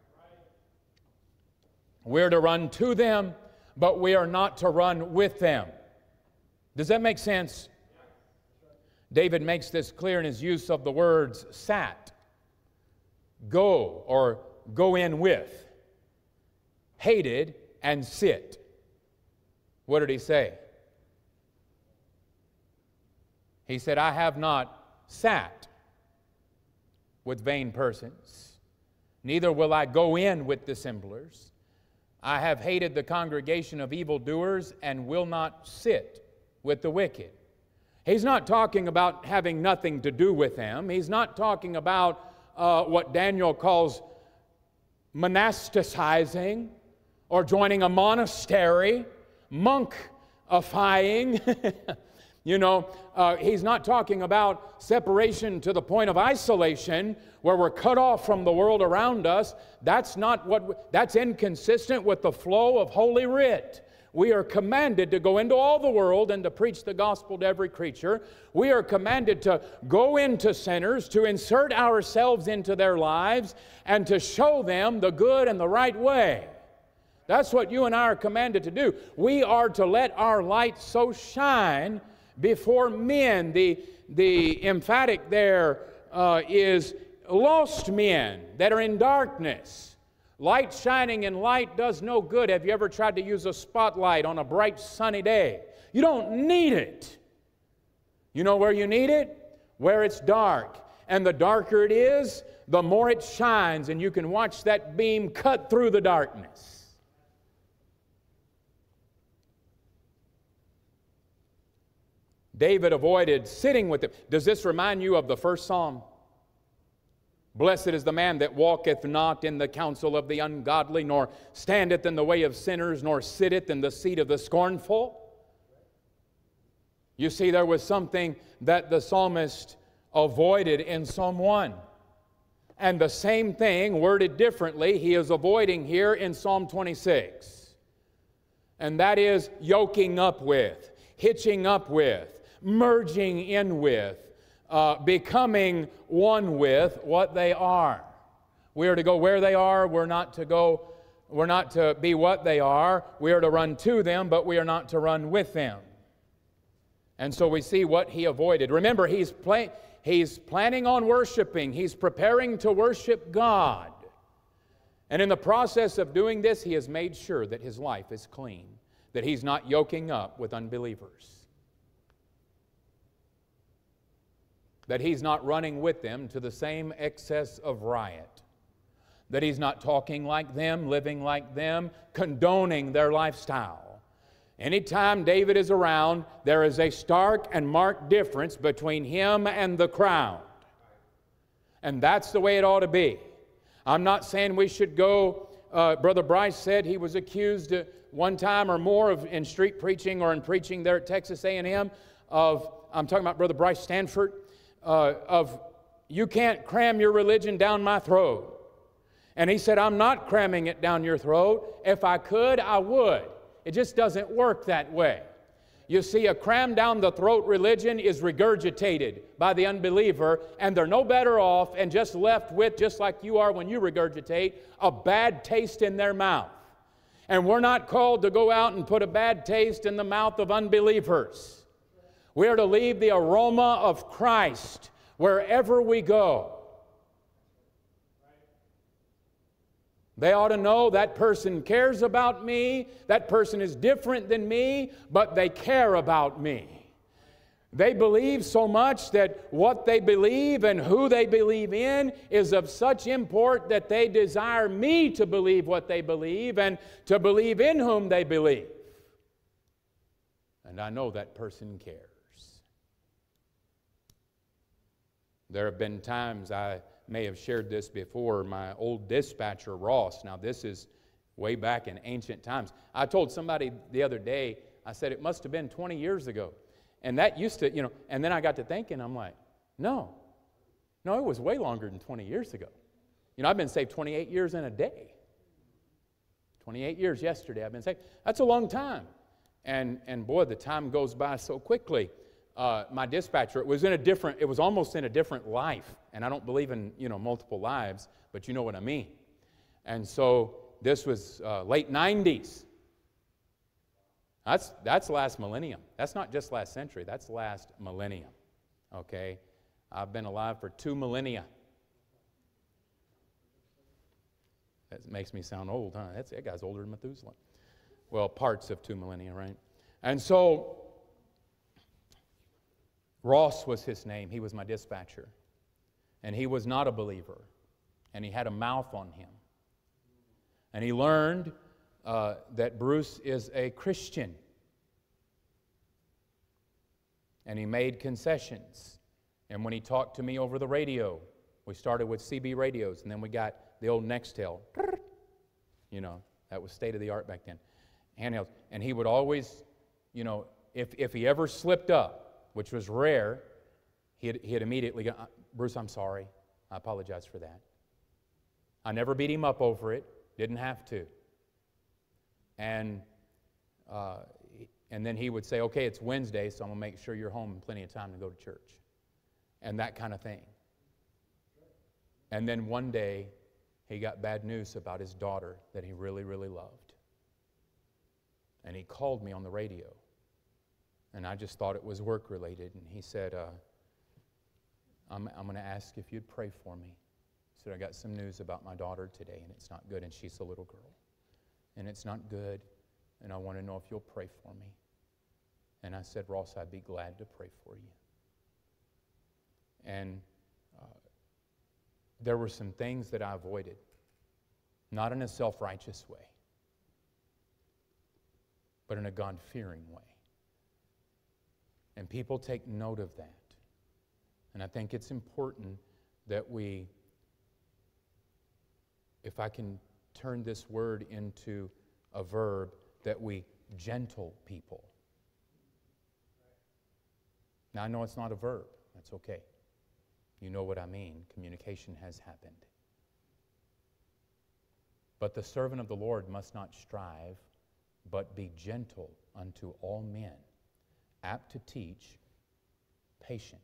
We're to run to them, but we are not to run with them. Does that make sense? David makes this clear in his use of the words sat, go, or go in with, hated, and sit. What did he say? He said, I have not sat with vain persons, neither will I go in with dissemblers. I have hated the congregation of evildoers and will not sit with the wicked. He's not talking about having nothing to do with them. He's not talking about what Daniel calls monasticizing or joining a monastery, monkifying. He's not talking about separation to the point of isolation where we're cut off from the world around us. That's inconsistent with the flow of Holy Writ. We are commanded to go into all the world and to preach the gospel to every creature. We are commanded to go into sinners, to insert ourselves into their lives, and to show them the good and the right way. That's what you and I are commanded to do. We are to let our light so shine before men. The emphatic there is lost men that are in darkness. Light shining in light does no good. Have you ever tried to use a spotlight on a bright sunny day? You don't need it. You know where you need it? Where it's dark. And the darker it is, the more it shines, and you can watch that beam cut through the darkness. David avoided sitting with them. Does this remind you of the first psalm? Blessed is the man that walketh not in the counsel of the ungodly, nor standeth in the way of sinners, nor sitteth in the seat of the scornful. You see, there was something that the psalmist avoided in Psalm 1. And the same thing, worded differently, he is avoiding here in Psalm 26. And that is yoking up with, hitching up with, merging in with, becoming one with what they are. We are to go where they are. We're not to be what they are. We are to run to them, but we are not to run with them. And so we see what he avoided. Remember, he's planning on worshiping. He's preparing to worship God. And in the process of doing this, he has made sure that his life is clean, that he's not yoking up with unbelievers, that he's not running with them to the same excess of riot, that he's not talking like them, living like them, condoning their lifestyle. Anytime David is around, there is a stark and marked difference between him and the crowd. And that's the way it ought to be. I'm not saying we should go, Brother Bryce said he was accused one time or more in street preaching or in preaching there at Texas A&M of, I'm talking about Brother Bryce Stanford, of you can't cram your religion down my throat. And he said, I'm not cramming it down your throat. If I could, I would. It just doesn't work that way. You see, a cram down the throat religion is regurgitated by the unbeliever, and they're no better off and just left with, just like you are when you regurgitate, a bad taste in their mouth. And we're not called to go out and put a bad taste in the mouth of unbelievers. We are to leave the aroma of Christ wherever we go. They ought to know that person cares about me, that person is different than me, but they care about me. They believe so much that what they believe and who they believe in is of such import that they desire me to believe what they believe and to believe in whom they believe. And I know that person cares. There have been times, I may have shared this before, my old dispatcher, Ross. Now, this is way back in ancient times. I told somebody the other day, I said it must have been 20 years ago. And that used to, and then I got to thinking, I'm like, no, it was way longer than 20 years ago. I've been saved 28 years in a day. 28 years yesterday I've been saved. That's a long time. And boy, the time goes by so quickly. My dispatcher, it was almost in a different life. And I don't believe in, multiple lives, but you know what I mean. And so this was late 90s. That's last millennium. That's not just last century. That's last millennium. Okay? I've been alive for 2 millennia. That makes me sound old, huh? That guy's older than Methuselah. Well, parts of 2 millennia, right? And so, Ross was his name. He was my dispatcher. And he was not a believer. And he had a mouth on him. And he learned that Bruce is a Christian. And he made concessions. And when he talked to me over the radio, we started with CB radios, and then we got the old Nextel. That was state-of-the-art back then. Handhelds. And he would always, if he ever slipped up, which was rare, he'd immediately go, Bruce, I'm sorry. I apologize for that. I never beat him up over it. Didn't have to. And then he would say, okay, it's Wednesday, so I'm going to make sure you're home in plenty of time to go to church. And that kind of thing. And then one day, he got bad news about his daughter that he really, really loved. And he called me on the radio. And I just thought it was work-related. And he said, I'm going to ask if you'd pray for me. He said, I got some news about my daughter today, and it's not good, and she's a little girl. And it's not good, and I want to know if you'll pray for me. And I said, Ross, I'd be glad to pray for you. And there were some things that I avoided, not in a self-righteous way, but in a God-fearing way. And people take note of that. And I think it's important that we, if I can turn this word into a verb, that we gentle people. Now, I know it's not a verb. That's okay. You know what I mean. Communication has happened. But the servant of the Lord must not strive, but be gentle unto all men, apt to teach, patient,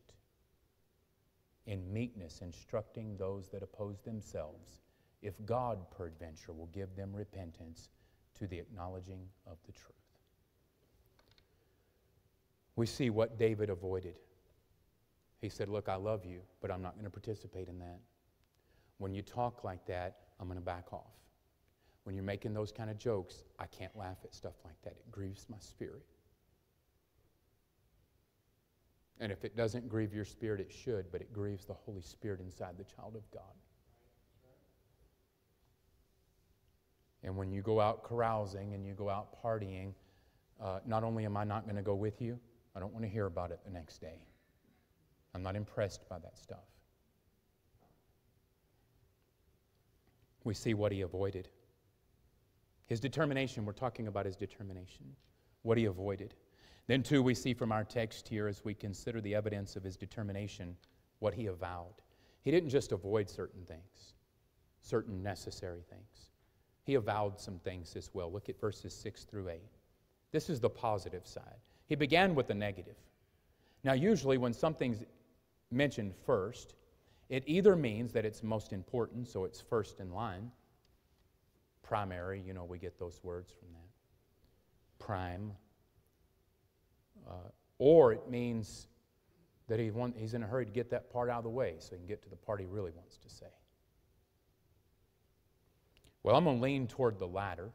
in meekness instructing those that oppose themselves, if God peradventure will give them repentance to the acknowledging of the truth. We see what David avoided. He said, look, I love you, but I'm not going to participate in that. When you talk like that, I'm going to back off. When you're making those kind of jokes, I can't laugh at stuff like that. It grieves my spirit. And if it doesn't grieve your spirit, it should, but it grieves the Holy Spirit inside the child of God. And when you go out carousing and you go out partying, not only am I not going to go with you, I don't want to hear about it the next day. I'm not impressed by that stuff. We see what he avoided. His determination, we're talking about his determination, what he avoided. Then, too, we see from our text here, as we consider the evidence of his determination, what he avowed. He didn't just avoid certain things, certain necessary things. He avowed some things as well. Look at verses 6 through 8. This is the positive side. He began with the negative. Now, usually when something's mentioned first, it either means that it's most important, so it's first in line. Primary, we get those words from that. Prime. Or it means that he's in a hurry to get that part out of the way so he can get to the part he really wants to say. Well, I'm going to lean toward the latter,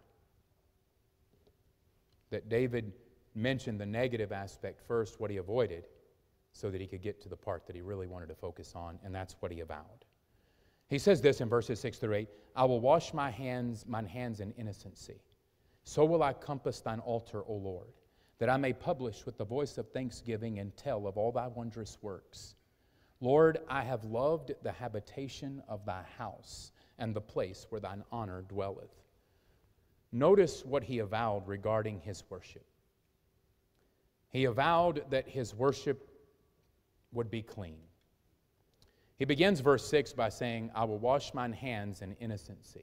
that David mentioned the negative aspect first, what he avoided, so that he could get to the part that he really wanted to focus on, and that's what he avowed. He says this in verses 6 through 8, I will wash mine hands in innocency. So will I compass thine altar, O Lord, that I may publish with the voice of thanksgiving and tell of all thy wondrous works. Lord, I have loved the habitation of thy house and the place where thine honor dwelleth. Notice what he avowed regarding his worship. He avowed that his worship would be clean. He begins verse 6 by saying, I will wash mine hands in innocency.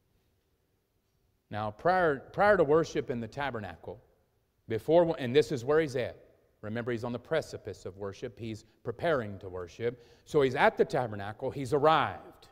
Now, prior to worship in the tabernacle, and this is where he's at. Remember, he's on the precipice of worship. He's preparing to worship. So he's at the tabernacle. He's arrived.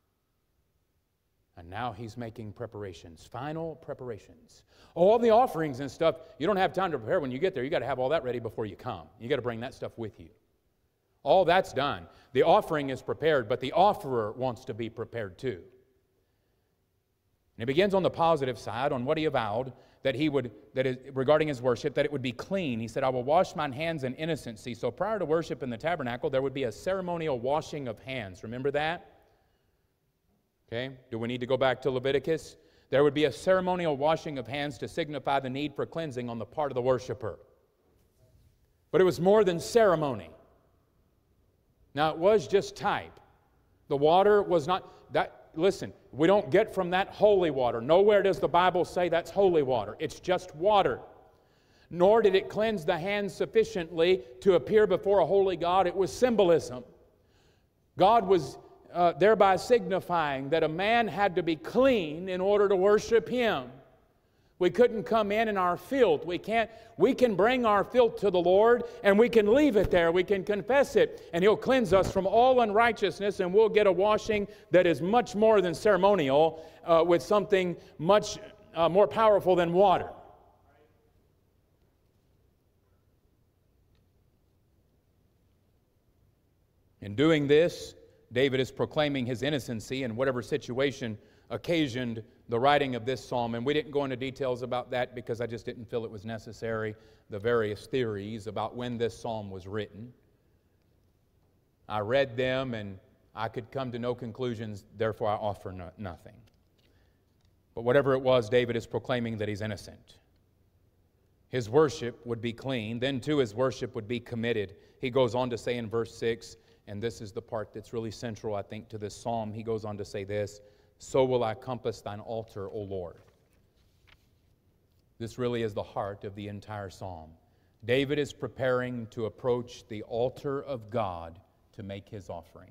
And now he's making preparations, final preparations. All the offerings and stuff, you don't have time to prepare when you get there. You got to have all that ready before you come. You got to bring that stuff with you. All that's done. The offering is prepared, but the offerer wants to be prepared too. And it begins on the positive side, on what he avowed, regarding his worship, that it would be clean. He said, I will wash mine hands in innocency. So prior to worship in the tabernacle, there would be a ceremonial washing of hands. Remember that? Okay, do we need to go back to Leviticus? There would be a ceremonial washing of hands to signify the need for cleansing on the part of the worshiper. But it was more than ceremony. Now, it was just type. The water was not, listen, we don't get from that holy water. Nowhere does the Bible say that's holy water. It's just water. Nor did it cleanse the hands sufficiently to appear before a holy God. It was symbolism. God was thereby signifying that a man had to be clean in order to worship Him. We couldn't come in our filth. We can bring our filth to the Lord and we can leave it there. We can confess it and He'll cleanse us from all unrighteousness, and we'll get a washing that is much more than ceremonial, with something much more powerful than water. In doing this, David is proclaiming his innocency in whatever situation occasioned the writing of this psalm. And we didn't go into details about that because I just didn't feel it was necessary, the various theories about when this psalm was written. I read them and I could come to no conclusions, therefore I offer nothing. But whatever it was, David is proclaiming that he's innocent. His worship would be clean, then too his worship would be committed. He goes on to say in verse 6, and this is the part that's really central, I think, to this psalm. He goes on to say this, so will I compass thine altar, O Lord. This really is the heart of the entire psalm. David is preparing to approach the altar of God to make his offering.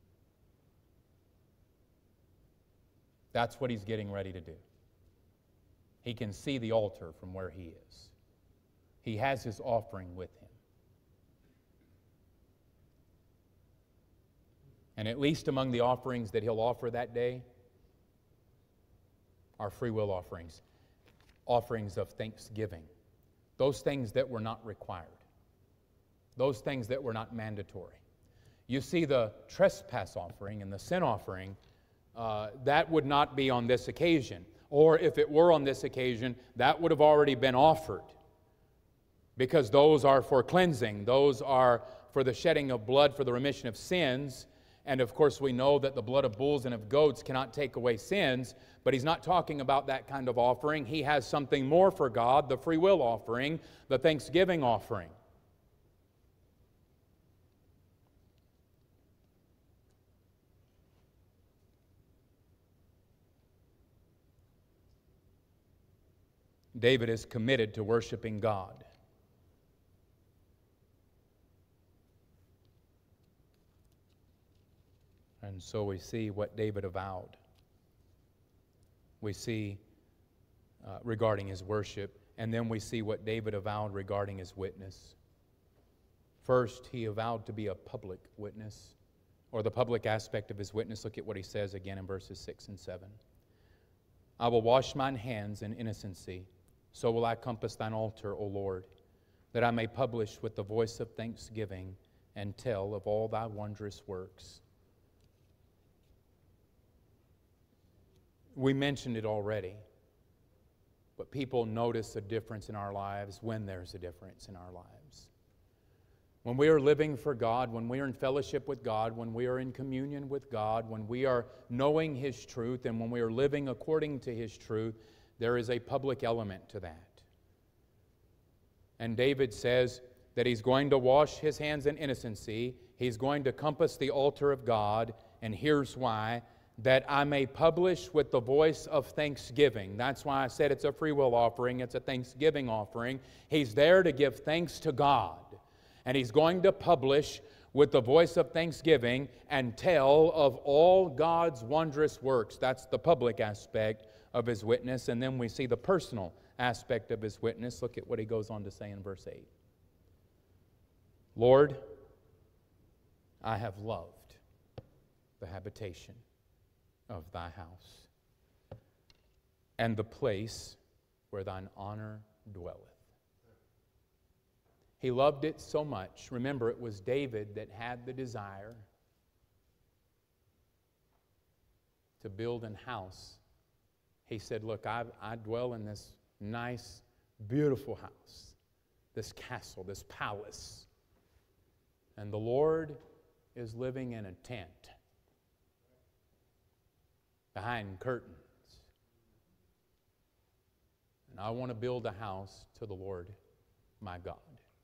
That's what he's getting ready to do. He can see the altar from where he is. He has his offering with him. And at least among the offerings that he'll offer that day are free will offerings, offerings of thanksgiving, those things that were not required, those things that were not mandatory. You see, the trespass offering and the sin offering, that would not be on this occasion. Or if it were on this occasion, that would have already been offered, because those are for cleansing. Those are for the shedding of blood for the remission of sins. And of course, we know that the blood of bulls and of goats cannot take away sins, but he's not talking about that kind of offering. He has something more for God, the free will offering, the thanksgiving offering. David is committed to worshiping God. And so we see what David avowed. We see regarding his worship, and then we see what David avowed regarding his witness. First, he avowed to be a public witness, or the public aspect of his witness. Look at what he says again in verses 6 and 7. I will wash mine hands in innocency, so will I compass thine altar, O Lord, that I may publish with the voice of thanksgiving and tell of all thy wondrous works. We mentioned it already, but people notice a difference in our lives when there's a difference in our lives. When we are living for God, when we are in fellowship with God, when we are in communion with God, when we are knowing His truth, and when we are living according to His truth, there is a public element to that. And David says that he's going to wash his hands in innocency. He's going to compass the altar of God, and here's why. that I may publish with the voice of thanksgiving. That's why I said it's a free will offering. It's a thanksgiving offering. He's there to give thanks to God. And he's going to publish with the voice of thanksgiving and tell of all God's wondrous works. That's the public aspect of his witness. And then we see the personal aspect of his witness. Look at what he goes on to say in verse 8. Lord, I have loved the habitation of thy house, and the place where thine honor dwelleth. He loved it so much. Remember, it was David that had the desire to build an house. He said, look, I dwell in this nice, beautiful house, this castle, this palace, and the Lord is living in a tent behind curtains. And I want to build a house to the Lord my God.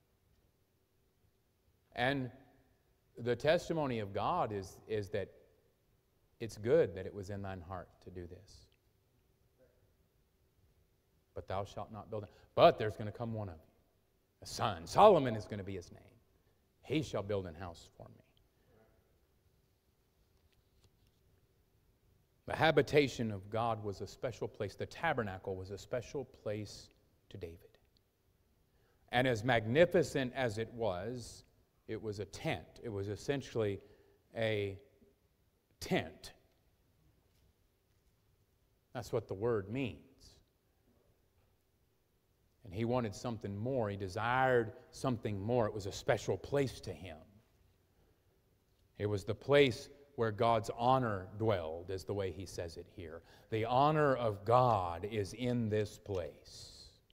And the testimony of God is that it's good that it was in thine heart to do this. But thou shalt not build it. But there's going to come one of you, a son. Solomon is going to be his name. He shall build an house for me. The habitation of God was a special place. The tabernacle was a special place to David. And as magnificent as it was a tent. It was essentially a tent. That's what the word means. And he wanted something more. He desired something more. It was a special place to him. It was the place where God's honor dwelled, is the way he says it here. The honor of God is in this place.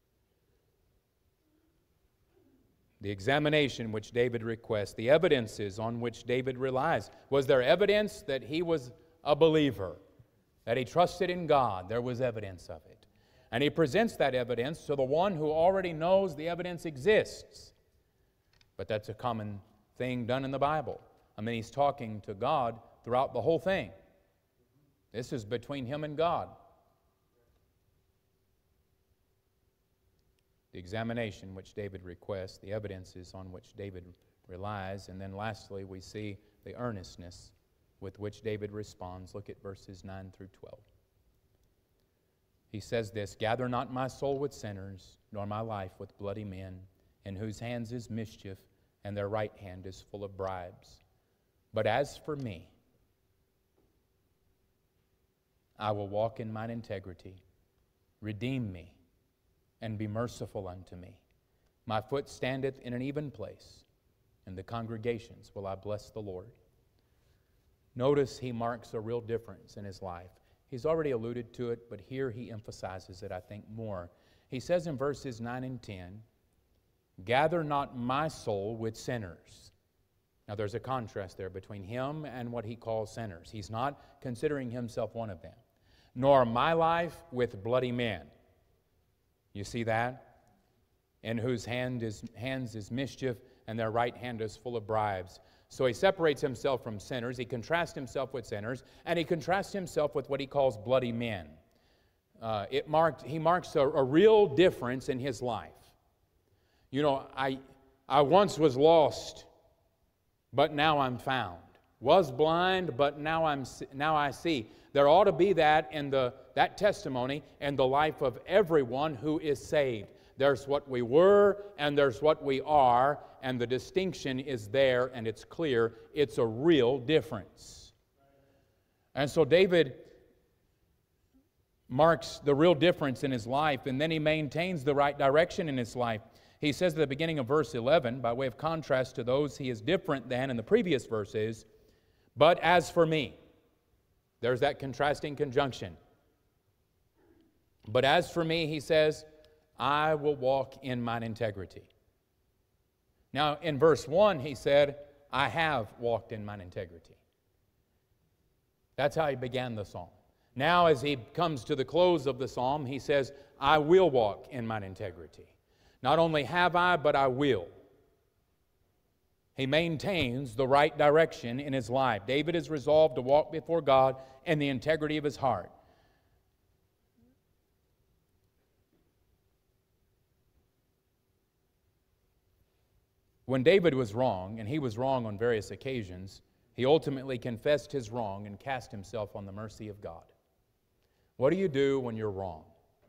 The examination which David requests, the evidences on which David relies. Was there evidence that he was a believer, that he trusted in God? There was evidence of it. And he presents that evidence to the one who already knows the evidence exists. But that's a common thing done in the Bible. I mean, he's talking to God throughout the whole thing. This is between him and God. The examination which David requests, the evidences on which David relies, and then lastly we see the earnestness with which David responds. Look at verses 9 through 12. He says this, "Gather not my soul with sinners, nor my life with bloody men, in whose hands is mischief, and their right hand is full of bribes. But as for me, I will walk in mine integrity. Redeem me, and be merciful unto me. My foot standeth in an even place. In the congregations will I bless the Lord." Notice he marks a real difference in his life. He's already alluded to it, but here he emphasizes it, I think, more. He says in verses 9 and 10, "Gather not my soul with sinners." Now there's a contrast there between him and what he calls sinners. He's not considering himself one of them. "Nor my life with bloody men." You see that? "In whose hands is mischief, and their right hand is full of bribes." So he separates himself from sinners, he contrasts himself with sinners, and he contrasts himself with what he calls bloody men. He marks a real difference in his life. You know, I once was lost, but now I'm found. Was blind, but now I see. There ought to be that in that testimony in the life of everyone who is saved. There's what we were and there's what we are, and the distinction is there and it's clear. It's a real difference. And so David marks the real difference in his life, and then he maintains the right direction in his life. He says at the beginning of verse 11, by way of contrast to those he is different than in the previous verses, "But as for me," there's that contrasting conjunction. "But as for me," he says, "I will walk in mine integrity." Now, in verse 1, he said, "I have walked in mine integrity." That's how he began the psalm. Now, as he comes to the close of the psalm, he says, "I will walk in mine integrity." Not only have I, but I will. He maintains the right direction in his life. David is resolved to walk before God in the integrity of his heart. When David was wrong, and he was wrong on various occasions, he ultimately confessed his wrong and cast himself on the mercy of God. What do you do when you're wrong?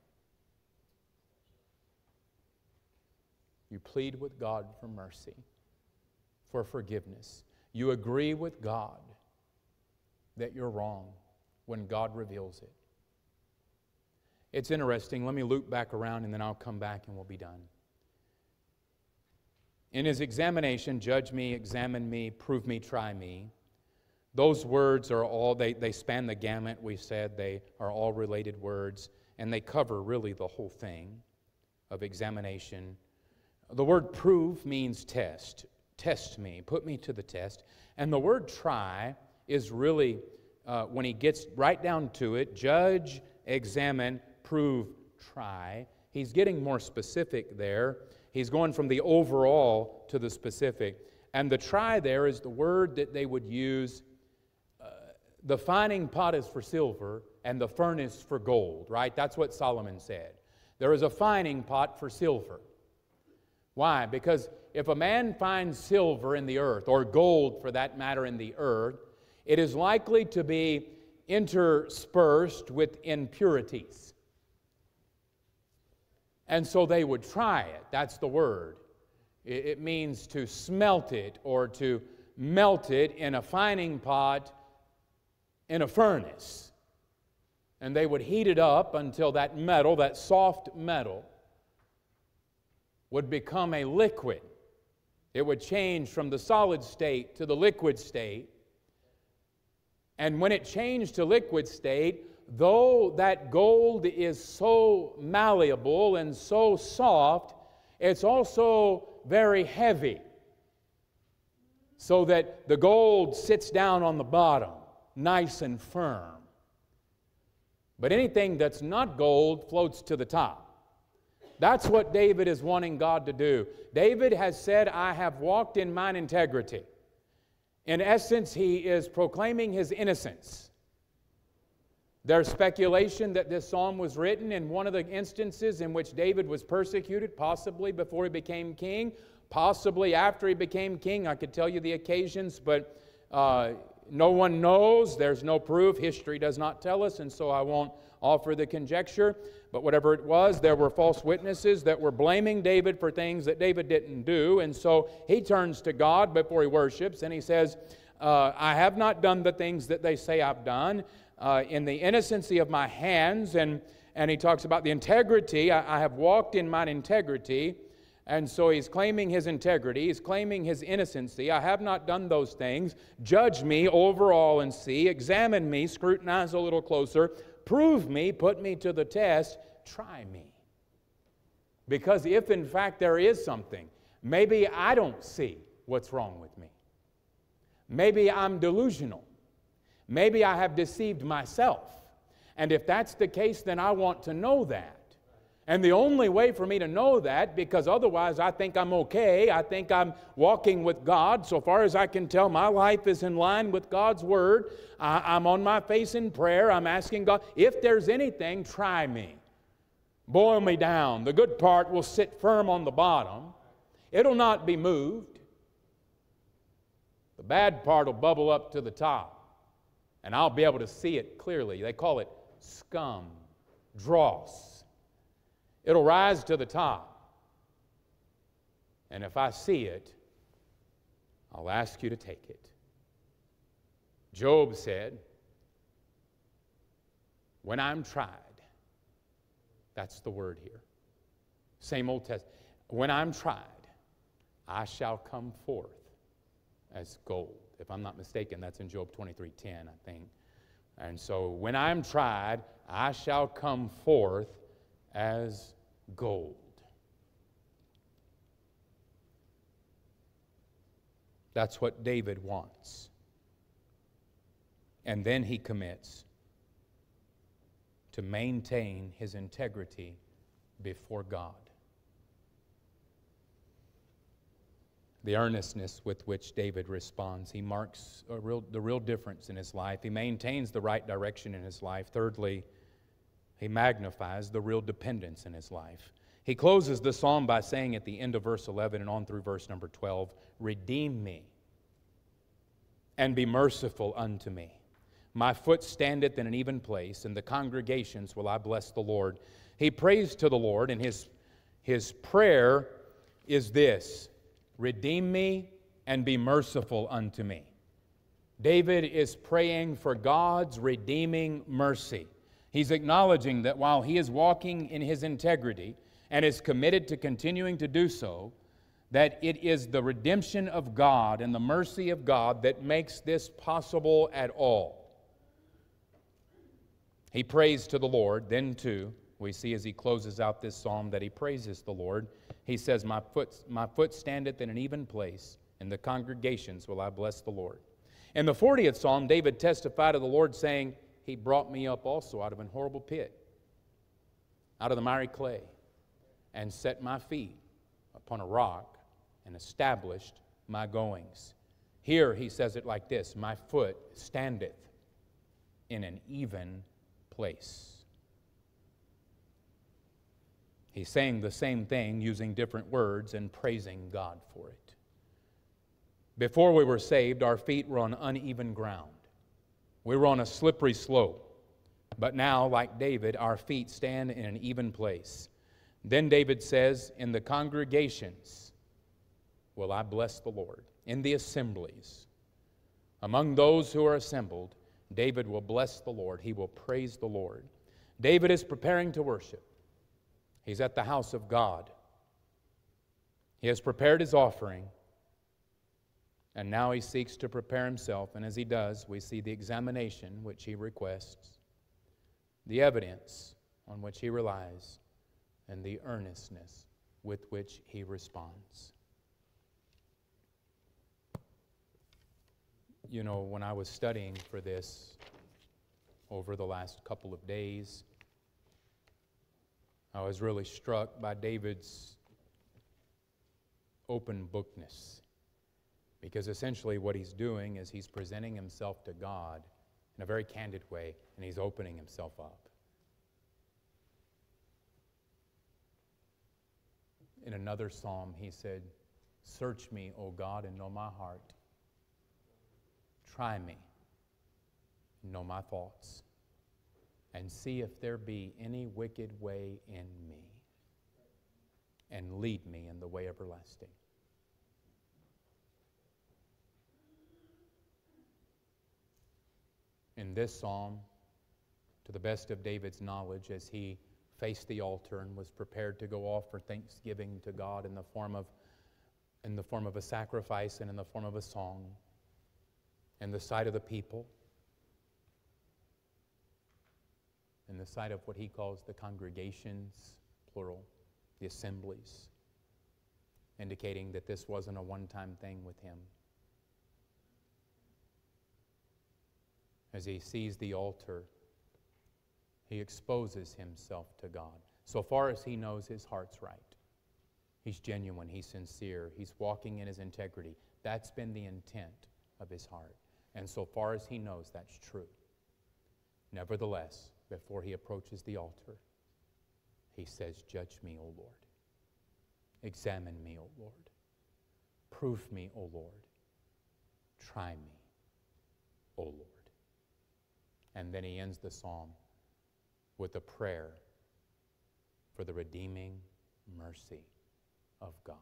You plead with God for mercy, for forgiveness. You agree with God that you're wrong when God reveals it. It's interesting. Let me loop back around and then I'll come back and we'll be done. In his examination, judge me, examine me, prove me, try me. Those words are all, they span the gamut, we said. They are all related words, and they cover really the whole thing of examination. The word prove means test. Test me, put me to the test. And the word try is really, when he gets right down to it, judge, examine, prove, try. He's getting more specific there. He's going from the overall to the specific. And the try there is the word that they would use. The fining pot is for silver and the furnace for gold, right? That's what Solomon said. There is a fining pot for silver. Why? Because if a man finds silver in the earth, or gold for that matter in the earth, it is likely to be interspersed with impurities. And so they would try it. That's the word. It means to smelt it or to melt it in a fining pot in a furnace. And they would heat it up until that metal, that soft metal, would become a liquid. It would change from the solid state to the liquid state. And when it changed to liquid state, though that gold is so malleable and so soft, it's also very heavy, so that the gold sits down on the bottom, nice and firm. But anything that's not gold floats to the top. That's what David is wanting God to do. David has said, I have walked in mine integrity. In essence, he is proclaiming his innocence. There's speculation that this psalm was written in one of the instances in which David was persecuted, possibly before he became king, possibly after he became king. I could tell you the occasions, but no one knows. There's no proof. History does not tell us, and so I won't offer the conjecture. But whatever it was, there were false witnesses that were blaming David for things that David didn't do. And so he turns to God before he worships, and he says, I have not done the things that they say I've done. In the innocency of my hands, and he talks about the integrity. I have walked in mine integrity. And so he's claiming his integrity. He's claiming his innocency. I have not done those things. Judge me overall and see. Examine me. Scrutinize a little closer. Prove me. Put me to the test. Try me. Because if in fact there is something, maybe I don't see what's wrong with me. Maybe I'm delusional. Maybe I have deceived myself. And if that's the case, then I want to know that. And the only way for me to know that, because otherwise I think I'm okay, I think I'm walking with God. So far as I can tell, my life is in line with God's Word. I'm on my face in prayer. I'm asking God, if there's anything, try me. Boil me down. The good part will sit firm on the bottom. It'll not be moved. The bad part will bubble up to the top, and I'll be able to see it clearly. They call it scum, dross. It'll rise to the top. And if I see it, I'll ask you to take it. Job said, when I'm tried, that's the word here. Same Old Testament. When I'm tried, I shall come forth as gold. If I'm not mistaken, that's in Job 23:10, I think. And so, when I'm tried, I shall come forth as gold. That's what David wants. And then he commits to maintain his integrity before God. the earnestness with which David responds. He marks the real difference in his life. He maintains the right direction in his life. Thirdly, he magnifies the real dependence in his life. He closes the psalm by saying at the end of verse 11 and on through verse number 12, "Redeem me and be merciful unto me. My foot standeth in an even place, in the congregations will I bless the Lord." He prays to the Lord, and his prayer is this: redeem me and be merciful unto me. David is praying for God's redeeming mercy. He's acknowledging that while he is walking in his integrity and is committed to continuing to do so, that it is the redemption of God and the mercy of God that makes this possible at all. He prays to the Lord. Then too, we see as he closes out this psalm that he praises the Lord. He says, my foot standeth in an even place. In the congregations will I bless the Lord. In the 40th psalm, David testified to the Lord saying, He brought me up also out of an horrible pit, out of the miry clay, and set my feet upon a rock and established my goings. Here he says it like this: my foot standeth in an even place. He's saying the same thing using different words and praising God for it. Before we were saved, our feet were on uneven ground. We were on a slippery slope. But now, like David, our feet stand in an even place. Then David says, in the congregations will I bless the Lord. In the assemblies, among those who are assembled, David will bless the Lord. He will praise the Lord. David is preparing to worship. He's at the house of God. He has prepared his offering, and now he seeks to prepare himself. And as he does, we see the examination which he requests, the evidence on which he relies, and the earnestness with which he responds. You know, when I was studying for this over the last couple of days, I was really struck by David's open bookness, because essentially what he's doing is he's presenting himself to God in a very candid way, and he's opening himself up. In another psalm, he said, "Search me, O God, and know my heart. Try me, and know my thoughts, and see if there be any wicked way in me, and lead me in the way everlasting." In this psalm, to the best of David's knowledge, as he faced the altar and was prepared to go off for thanksgiving to God in the form of a sacrifice and in the form of a song, in the sight of the people, in the sight of what he calls the congregations, plural, the assemblies, indicating that this wasn't a one-time thing with him. As he sees the altar, he exposes himself to God. So far as he knows, his heart's right. He's genuine, he's sincere, he's walking in his integrity. That's been the intent of his heart. And so far as he knows, that's true. Nevertheless, before he approaches the altar, he says, "Judge me, O Lord. Examine me, O Lord. Prove me, O Lord. Try me, O Lord." And then he ends the psalm with a prayer for the redeeming mercy of God.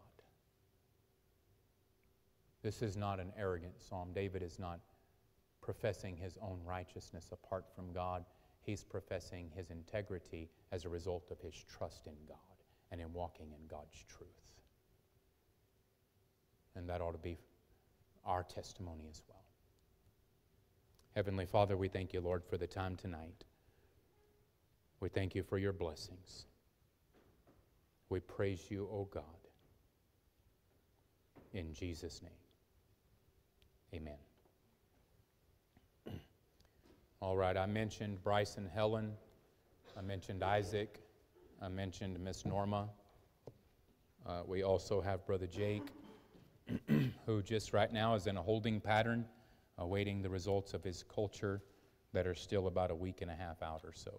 This is not an arrogant psalm. David is not professing his own righteousness apart from God. He's professing his integrity as a result of his trust in God and in walking in God's truth. And that ought to be our testimony as well. Heavenly Father, we thank you, Lord, for the time tonight. We thank you for your blessings. We praise you, O God. In Jesus' name, amen. All right, I mentioned Bryce and Helen. I mentioned Isaac. I mentioned Miss Norma. We also have Brother Jake. who just right now is in a holding pattern, awaiting the results of his culture that are still about a week and a half out or so.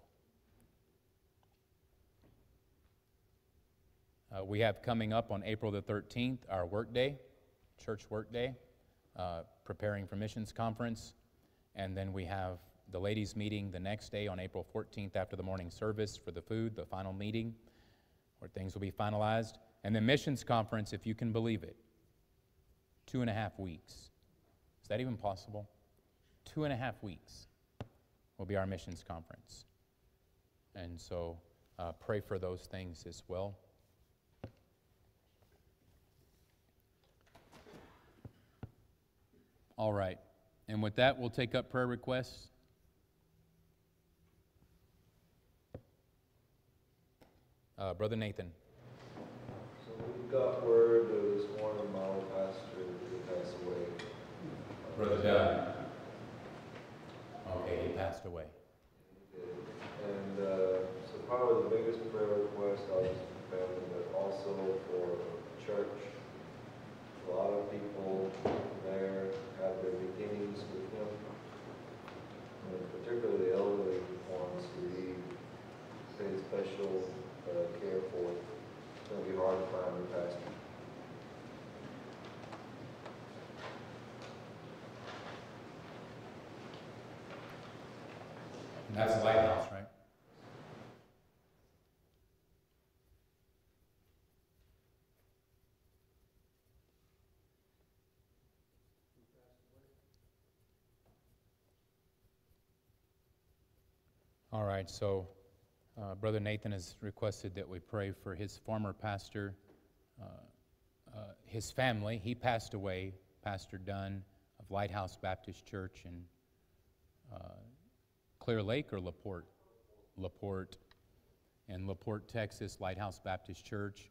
We have coming up on April the 13th our work day, church work day, preparing for missions conference. And then we have the ladies' meeting the next day on April 14th after the morning service for the food, the final meeting, where things will be finalized. And then missions conference, if you can believe it, 2.5 weeks. Is that even possible? 2.5 weeks will be our missions conference. And so pray for those things as well. All right. And with that, we'll take up prayer requests. Brother Nathan. So we got word this morning my pastor passed away. Brother Doug. Okay, he passed away. And so probably the biggest prayer request I was for family, but also for church. A lot of people there had their beginnings with him, and particularly the elderly ones who he paid special care for. It's going to be hard to find a pastor. That's the Lighthouse, right? All right, so Brother Nathan has requested that we pray for his former pastor, his family. He passed away, Pastor Dunn of Lighthouse Baptist Church in Clear Lake or LaPorte? LaPorte. In LaPorte, Texas, Lighthouse Baptist Church.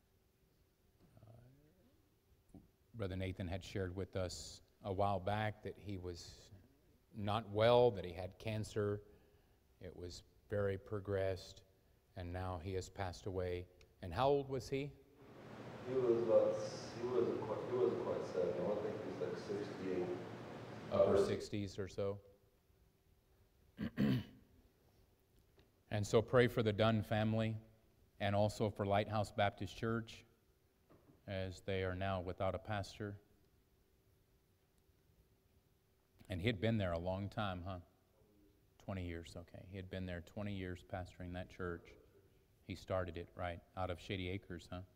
Brother Nathan had shared with us a while back that he was not well, that he had cancer. It was very progressed, and now he has passed away. And how old was he? He wasn't quite 70. I think he was like 68. Upper 60s or so. And so pray for the Dunn family and also for Lighthouse Baptist Church as they are now without a pastor. And he had been there a long time, huh? 20 years, okay. He had been there 20 years pastoring that church. He started it, right, out of Shady Acres, huh?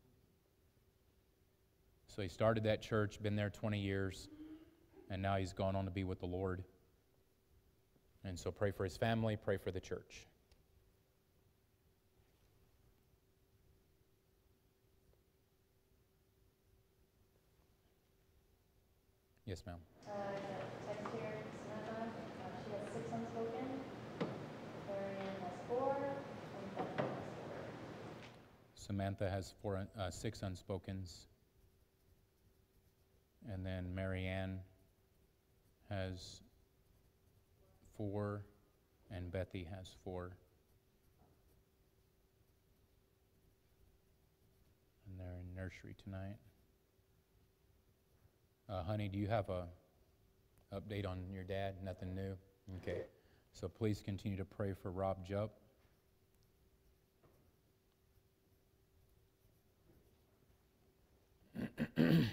So he started that church, been there 20 years, and now he's gone on to be with the Lord. And so pray for his family, pray for the church. Yes, ma'am. Text here, Samantha, she has 6 unspoken. Marianne has 4, and Bethany has 4. Samantha has 6 unspokens. And then Marianne has 4, and Bethy has 4. And they're in nursery tonight. Honey, do you have a update on your dad? Nothing new? Okay. So please continue to pray for Rob Jupp. Any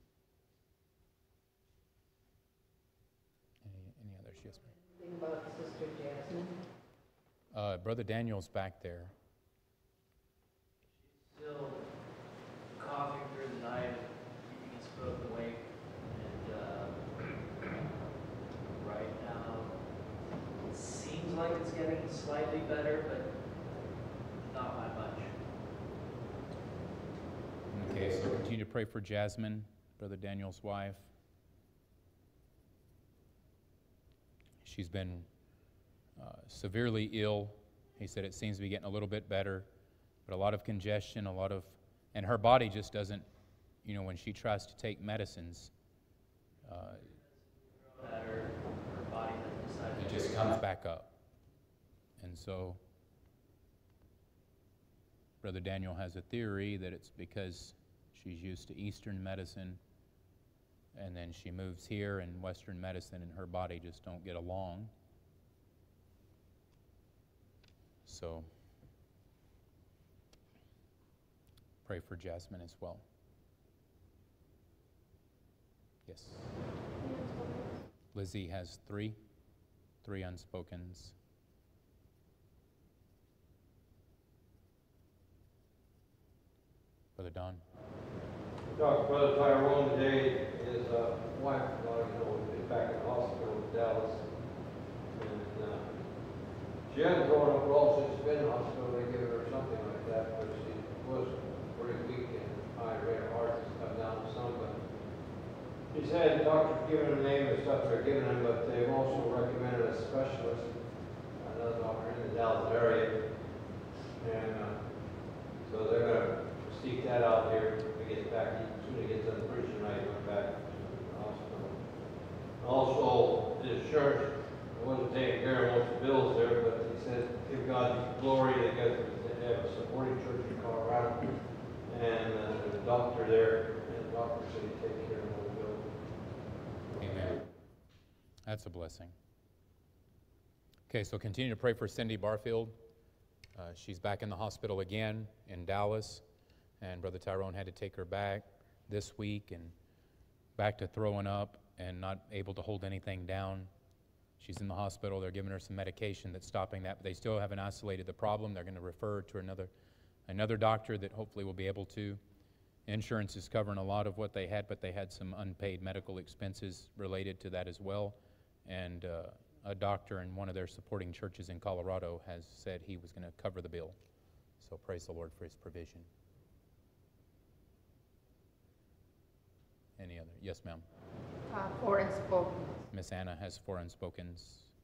others? Yes, ma'am. Think about Sister Jasmine. Brother Daniel's back there. Still coughing through the night, keeping us both awake, and right now it seems like it's getting slightly better, but not by much. Okay, so continue to pray for Jasmine, Brother Daniel's wife. She's been severely ill. He said it seems to be getting a little bit better, but a lot of congestion, and her body just doesn't, when she tries to take medicines, Her body has decided it just comes back up. And so Brother Daniel has a theory that it's because She's used to Eastern medicine, and then she moves here, and Western medicine and her body just don't get along. So pray for Jasmine as well. Yes. Lizzie has three unspokens. Brother Don. Brother Tyrone today, his wife, is back in the hospital in Dallas. And she hadn't thrown up at all since she's been in the hospital. They gave her something like that, but she was pretty weak and high rate of heart has come down some. But he said doctors given her name and stuff they're giving him, but they've also recommended a specialist, another doctor in the Dallas area. And so they're going to seek that out here when he gets back. As soon as he gets done preaching tonight, he went back to the hospital. Also, the insurance wasn't taking care of most of the bills there, but he said, give God glory. They have a supporting church in Colorado, and the doctor there, and the doctor said he'd take care of all the bills. Amen. That's a blessing. Okay, so continue to pray for Cindy Barfield. She's back in the hospital again in Dallas, and Brother Tyrone had to take her back this week and back to throwing up and not able to hold anything down. She's in the hospital. They're giving her some medication that's stopping that, but they still haven't isolated the problem. They're going to refer to another doctor that hopefully will be able to. Insurance is covering a lot of what they had, but they had some unpaid medical expenses related to that as well. And a doctor in one of their supporting churches in Colorado has said he was going to cover the bill. So praise the Lord for his provision. Any other? Yes, ma'am. 4 unspoken. Miss Anna has 4 unspokens.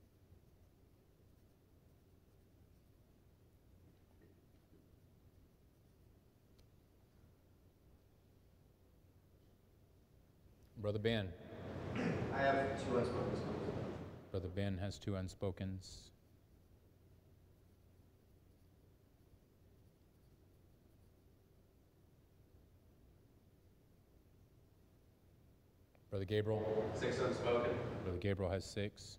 Brother Ben. I have 2 unspokens. Brother Ben has 2 unspokens. Brother Gabriel. 6 unspoken. Brother Gabriel has 6.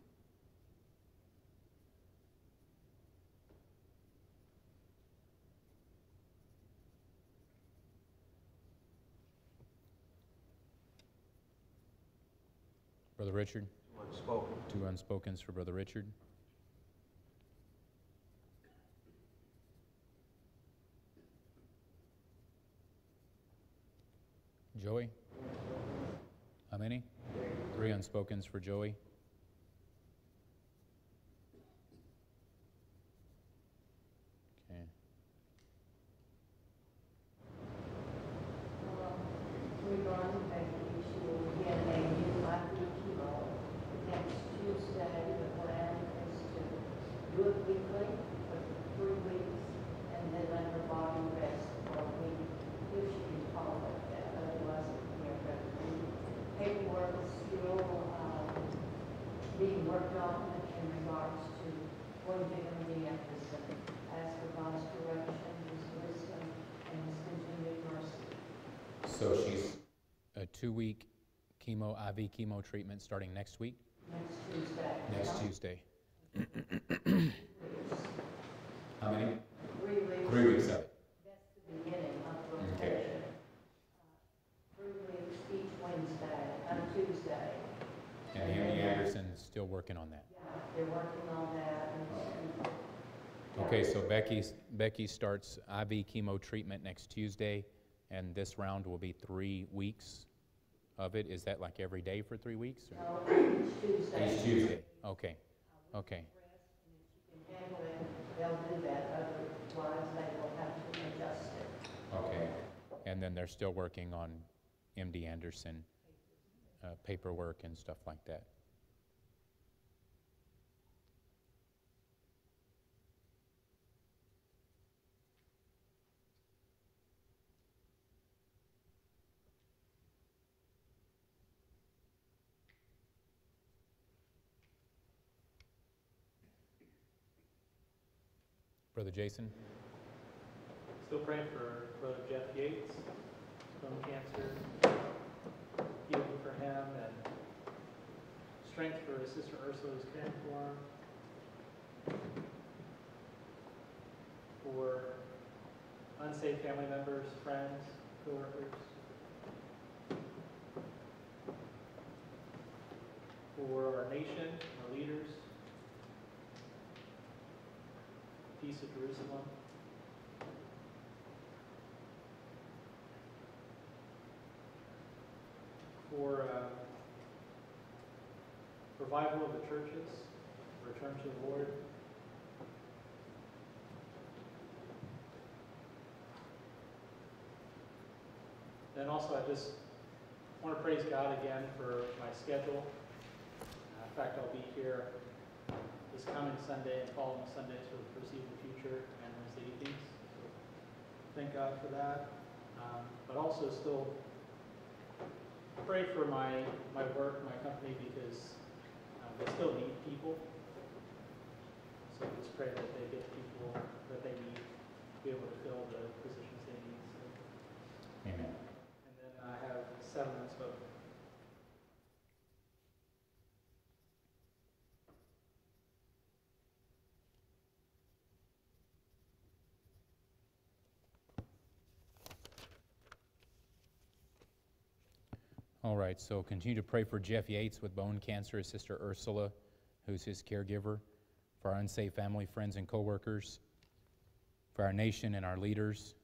Brother Richard. 2 unspoken. 2 unspokens for Brother Richard. Joey. How many? 3 unspokens for Joey. Okay. We're on Becky. She will get a new IV chemo next Tuesday. The plan is to do it weekly for 3 weeks and then let her body rest for a week if she can tolerate that. Otherwise, it can't rest. Paperwork is still being worked on in regards to going to MD Anderson. Ask for God's direction, His wisdom, and His continued mercy. So she's a 2-week IV chemo treatment starting next week? Next Tuesday. Next Tuesday. How many? 3 weeks. 3 weeks of it. That's the beginning of the Okay. rotation. 3 weeks each Wednesday, on Tuesday. And Andy Anderson's still working on that. Yeah, they're working on that. Okay, so Becky starts IV chemo treatment next Tuesday, and this round will be 3 weeks of it. Is that like every day for 3 weeks? No, each Tuesday. Each Tuesday. Okay. Okay. If you can handle it, they'll do that. Otherwise, they will have to adjust it. Okay. And then they're still working on MD Anderson paperwork and stuff like that. Brother Jason? Still praying for Brother Jeff Yates. bone cancer, healing for him, and strength for his sister Ursula who's caring for him. For unsaved family members, friends, coworkers. For our nation, our leaders, peace of Jerusalem. For revival of the churches, return to the Lord. Then also I just want to praise God again for my schedule. In fact, I'll be here this coming Sunday and following Sundays for the foreseeable future and Wednesday evenings. So thank God for that. But also still pray for my work, my company, because they still need people. So just pray that they get people that they need to be able to fill the positions they need. So. Amen. And then I have 7 unspoken. All right, so continue to pray for Jeff Yates with bone cancer, his sister Ursula, who's his caregiver, for our unsaved family, friends, and coworkers, for our nation and our leaders,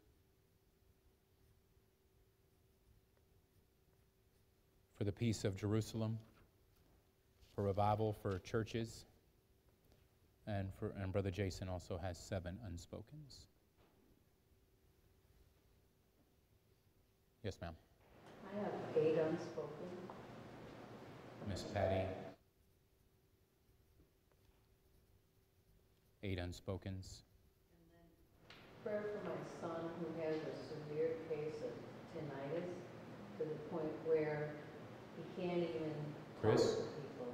for the peace of Jerusalem, for revival for churches, and Brother Jason also has 7 unspokens. Yes, ma'am. I have 8 unspoken. Miss Patty. 8 unspokens. Prayer for my son who has a severe case of tinnitus to the point where he can't even talk Chris? to people.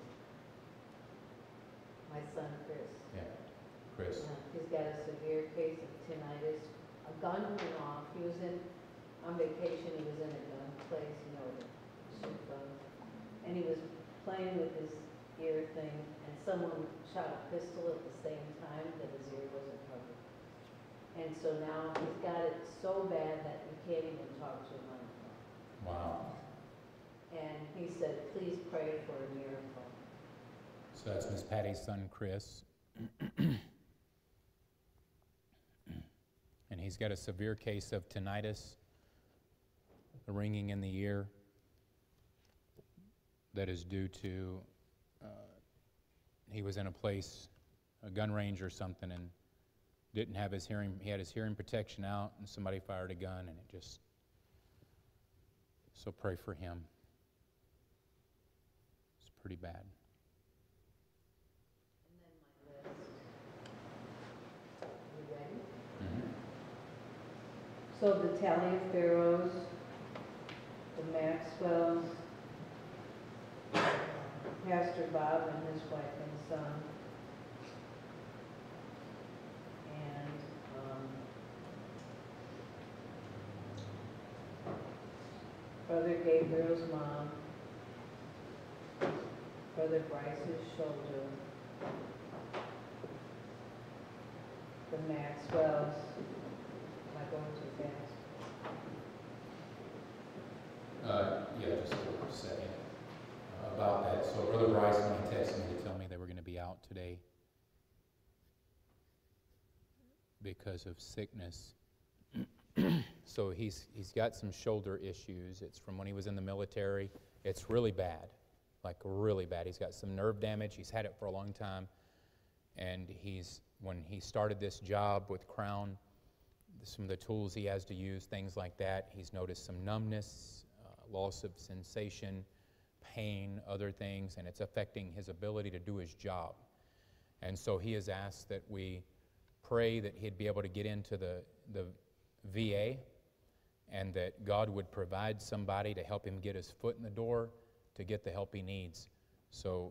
My son, Chris. Yeah, Chris. He's got a severe case of tinnitus. A gun went off. He was on vacation. He was in a gun place, you know, the shoot guns. And he was playing with his ear thing, and someone shot a pistol at the same time that his ear wasn't covered. And so now he's got it so bad that you can't even talk to him on the phone. Wow. And he said, please pray for a miracle. So that's Miss Patty's son, Chris. And he's got a severe case of tinnitus, the ringing in the ear that is due to, he was in a place, a gun range or something, and didn't have his hearing, he had his hearing protection out, and somebody fired a gun, and it just, so pray for him. It's pretty bad. You ready? Mm-hmm. So the Taliaferros, the Maxwells, Pastor Bob and his wife and son, and Brother Gabriel's mom, Brother Bryce's shoulder, the Maxwells. Am I going too fast? Yeah, just a second about that. So Brother Bryce, when he texted me to tell me they were going to be out today because of sickness. So he's got some shoulder issues. It's from when he was in the military. It's really bad, like really bad. He's got some nerve damage. He's had it for a long time. And when he started this job with Crown, some of the tools he has to use, things like that, he's noticed some numbness, loss of sensation, pain, other things, and it's affecting his ability to do his job. And so he has asked that we pray that he'd be able to get into the VA and that God would provide somebody to help him get his foot in the door to get the help he needs. So,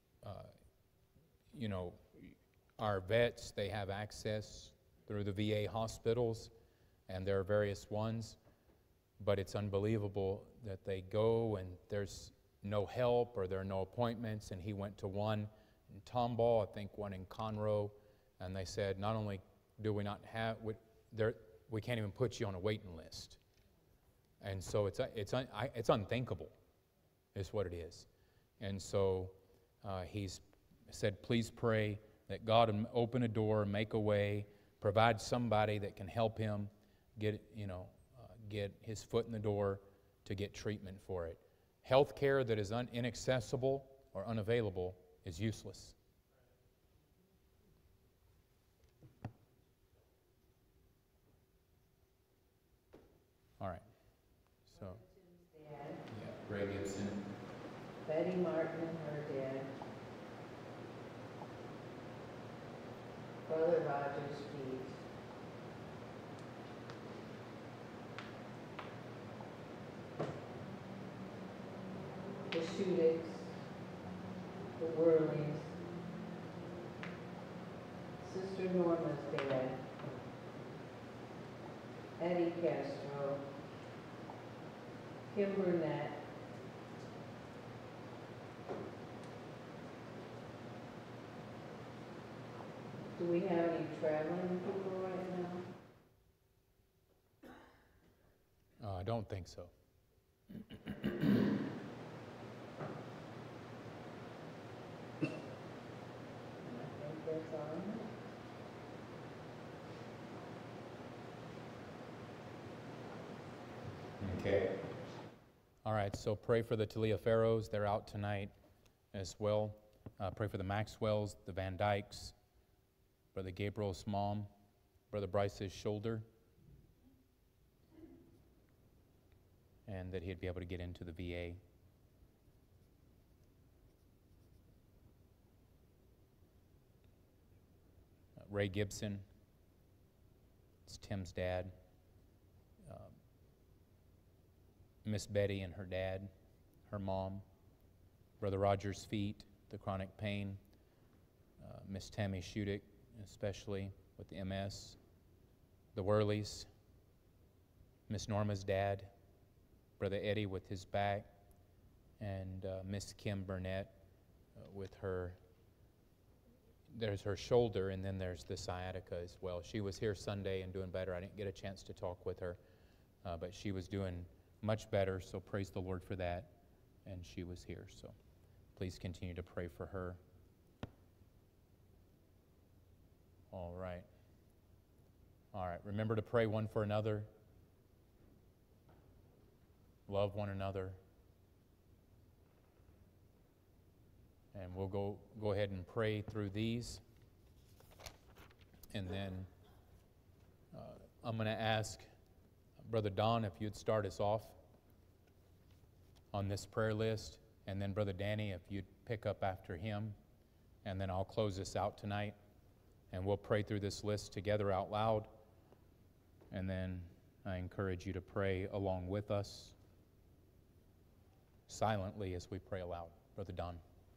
you know, our vets, they have access through the VA hospitals, and there are various ones, but it's unbelievable that they go and there's no help or there are no appointments. And he went to one in Tomball, I think one in Conroe, and they said, not only do we not have, we can't even put you on a waiting list. And so it's unthinkable, is what it is. And so he's said, please pray that God will open a door, make a way, provide somebody that can help him get his foot in the door to get treatment for it. Health care that is inaccessible or unavailable is useless. All right. So, Dad, yeah, Ray Gibson. Betty Martin, her dad. Brother Rogers Keys. The Shudicks, the Worleys, Sister Norma's dad, Eddie Castro, Kim Burnett, do we have any traveling people right now? I don't think so. That's all. Okay. All right, so pray for the Taliaferros. They're out tonight as well. Pray for the Maxwells, the Van Dykes, Brother Gabriel's mom, Brother Bryce's shoulder, and that he'd be able to get into the VA. Ray Gibson, it's Tim's dad. Miss Betty and her dad, her mom. Brother Roger's feet, the chronic pain. Miss Tammy Shudick, especially with the MS. The Worleys. Miss Norma's dad. Brother Eddie with his back. And Miss Kim Burnett with her, there's her shoulder, and then there's the sciatica as well. She was here Sunday and doing better. I didn't get a chance to talk with her, but she was doing much better, so praise the Lord for that. And she was here, so please continue to pray for her. All right. All right, remember to pray one for another. Love one another. And we'll go ahead and pray through these. And then I'm going to ask Brother Don if you'd start us off on this prayer list. And then Brother Danny, if you'd pick up after him. And then I'll close this out tonight. And we'll pray through this list together out loud. And then I encourage you to pray along with us silently as we pray aloud. Brother Don.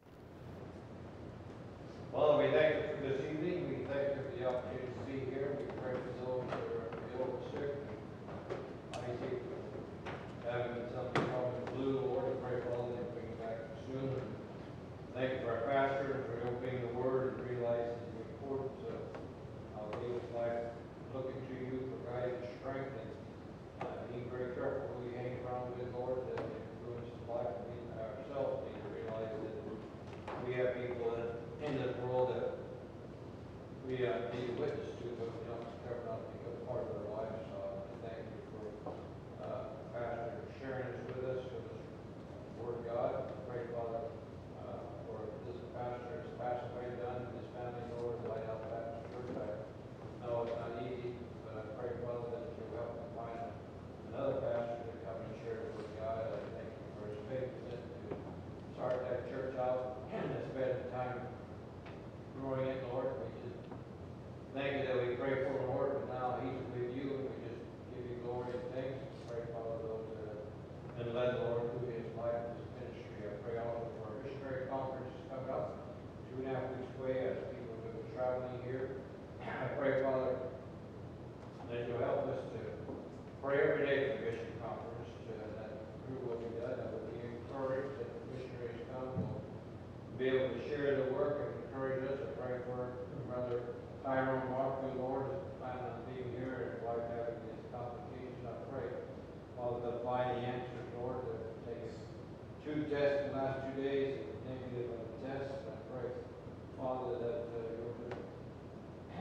Father, we thank you for this evening. We thank you for the opportunity to be here. We pray for those that are ill and sick. Isaac, having something common flu, Lord, we pray for all of them bring back soon. Thank you for our pastor and for opening the word and realizing the importance of how he was like looking to you for guidance, strength, and being very careful who we hang around with, Lord, that influences life. We ourselves need to realize that we have people in this world that we need to witness to, but we don't care not to become part of their lives. So thank you for Pastor sharing this with us, for this Word of God. Pray, Father, for this pastor has passed away, done, and his family, Lord, Lighthouse Baptist Church. I know it's not easy, but I pray, Father, that you'll help him find another pastor to come and share the Word of God. I thank you for his faithfulness to start that church out and to spend time growing it, Lord. We just thank you that we pray for the Lord, but now he's with you, and we just give you glory and thanks. Pray, Father, those that have been led, Lord, through his life and his ministry. I pray also for our missionary conference coming up 2.5 weeks away as people have been traveling here. I pray, Father, that you'll help us to pray every day for the mission conference.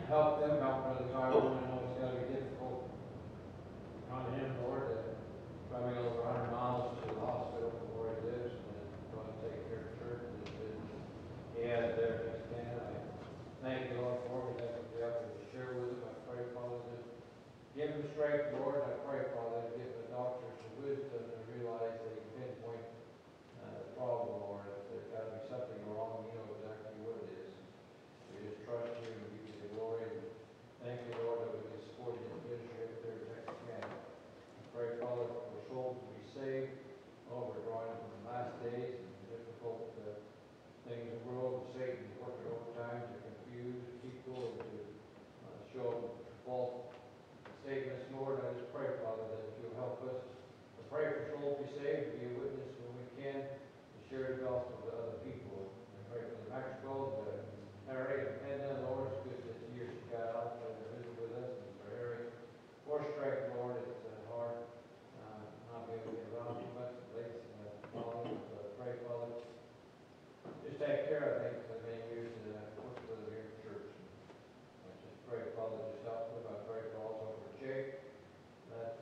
help them, help Brother Tyrone. I know it's gotta be difficult on him, Lord, driving over 100 miles to the hospital from where he lives and going to take care of church and his business. He has there if he can. I thank you, Lord, for him. That's what you have to share with him. I pray, Father, that give him strength, Lord. I pray, Father, give the doctors the wisdom to realize they can pinpoint the problem, Lord. If there's got to be something wrong, you know exactly what it is. We just trust you and give you the glory. And thank you, Lord, that we can support his ministry up there in Mexican. Pray, Father, for souls to be saved. Oh, we're drawing from the last days and difficult things in the world. Satan working overtime to confuse people and to show false statements. Lord, I just pray, Father, that you'll help us to pray for souls to be saved, to be a witness when we can, to share the gospel to other people. I pray for the Maxwell, Harry, and Edna, Lord. It's good that year she got out to visit with us. And for Harry, for strength, Lord, it's hard not being able to get around too much. Late volume, but pray, Father. Just take care of things that may use to work with them here in church. I just pray, Father, just help them. I pray for also for Jake. That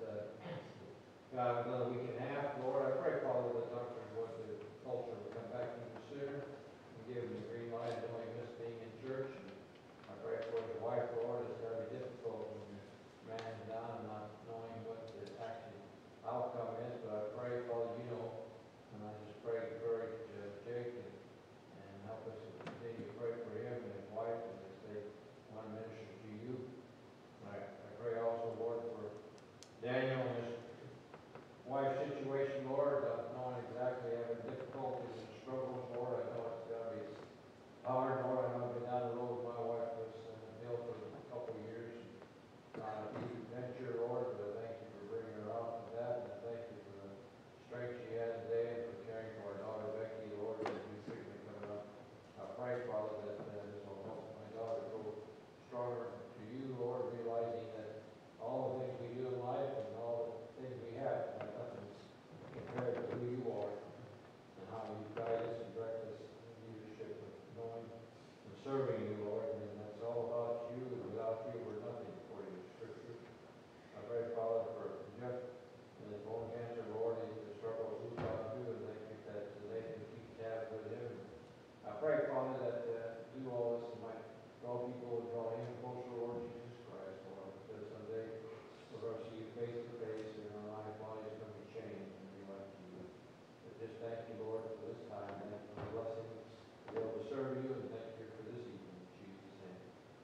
God, another week and a half, Lord. I pray, Father, that Dr. Wood, the culture will come back even sooner and give him the green light. I know he missed being in church. I pray for his wife, Lord. It's got to be difficult when you're man down and not knowing what the actual outcome is. But I pray, Father, you know, and I just pray, encourage Jake and help us to continue to pray for him and his wife and as they want to minister to you. I pray also, Lord, for Daniel and his wife's situation, Lord, knowing exactly having difficulties and struggles, Lord. I know it's got to be hard, Lord. I know I've been down the road with my wife was ill for a couple of years. Not a huge adventure, Lord, but I thank you for bringing her out to that. And I thank you for the strength she has today and for caring for our daughter, Becky, Lord, as we frequently coming up. I pray, Father, that this will help my daughter grow stronger to you, Lord, realizing that all the things we do in life and all the things we have are nothing compared to who you are and how you guide us and direct us in leadership of knowing and serving you, Lord. And that's all about you, and without you, we're nothing for you, Scripture. I pray, Father, for Jeff and his bone cancer, Lord, the struggles he's gone through, and thank you that they can keep tabs with him. I pray, Father, that you all this might draw people and draw him closer, Lord Jesus Christ, Lord, that someday we're going to see you face to face and our life body is going to be changed and be like you. But just thank you, Lord, for this time. Thank you for the blessing to be able to serve you, and thank you for this evening. In Jesus' name.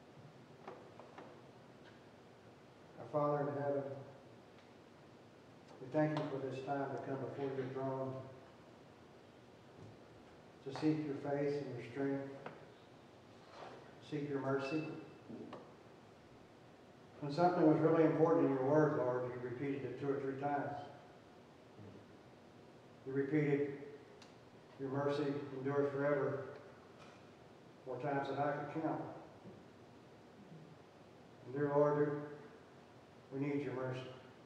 Our Father in heaven, we thank you for this time to come before your throne, to seek your face and your strength, seek your mercy. When something was really important in your word, Lord, you repeated it 2 or 3 times. You repeated, your mercy endures forever, more times than I could count. And dear Lord, we need your mercy.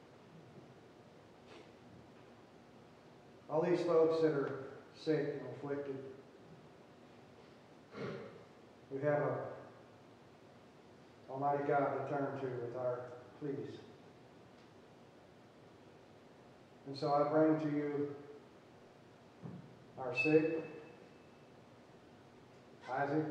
All these folks that are sick and afflicted, we have a Almighty God to turn to with our pleas. And so I bring to you our sick, Isaac,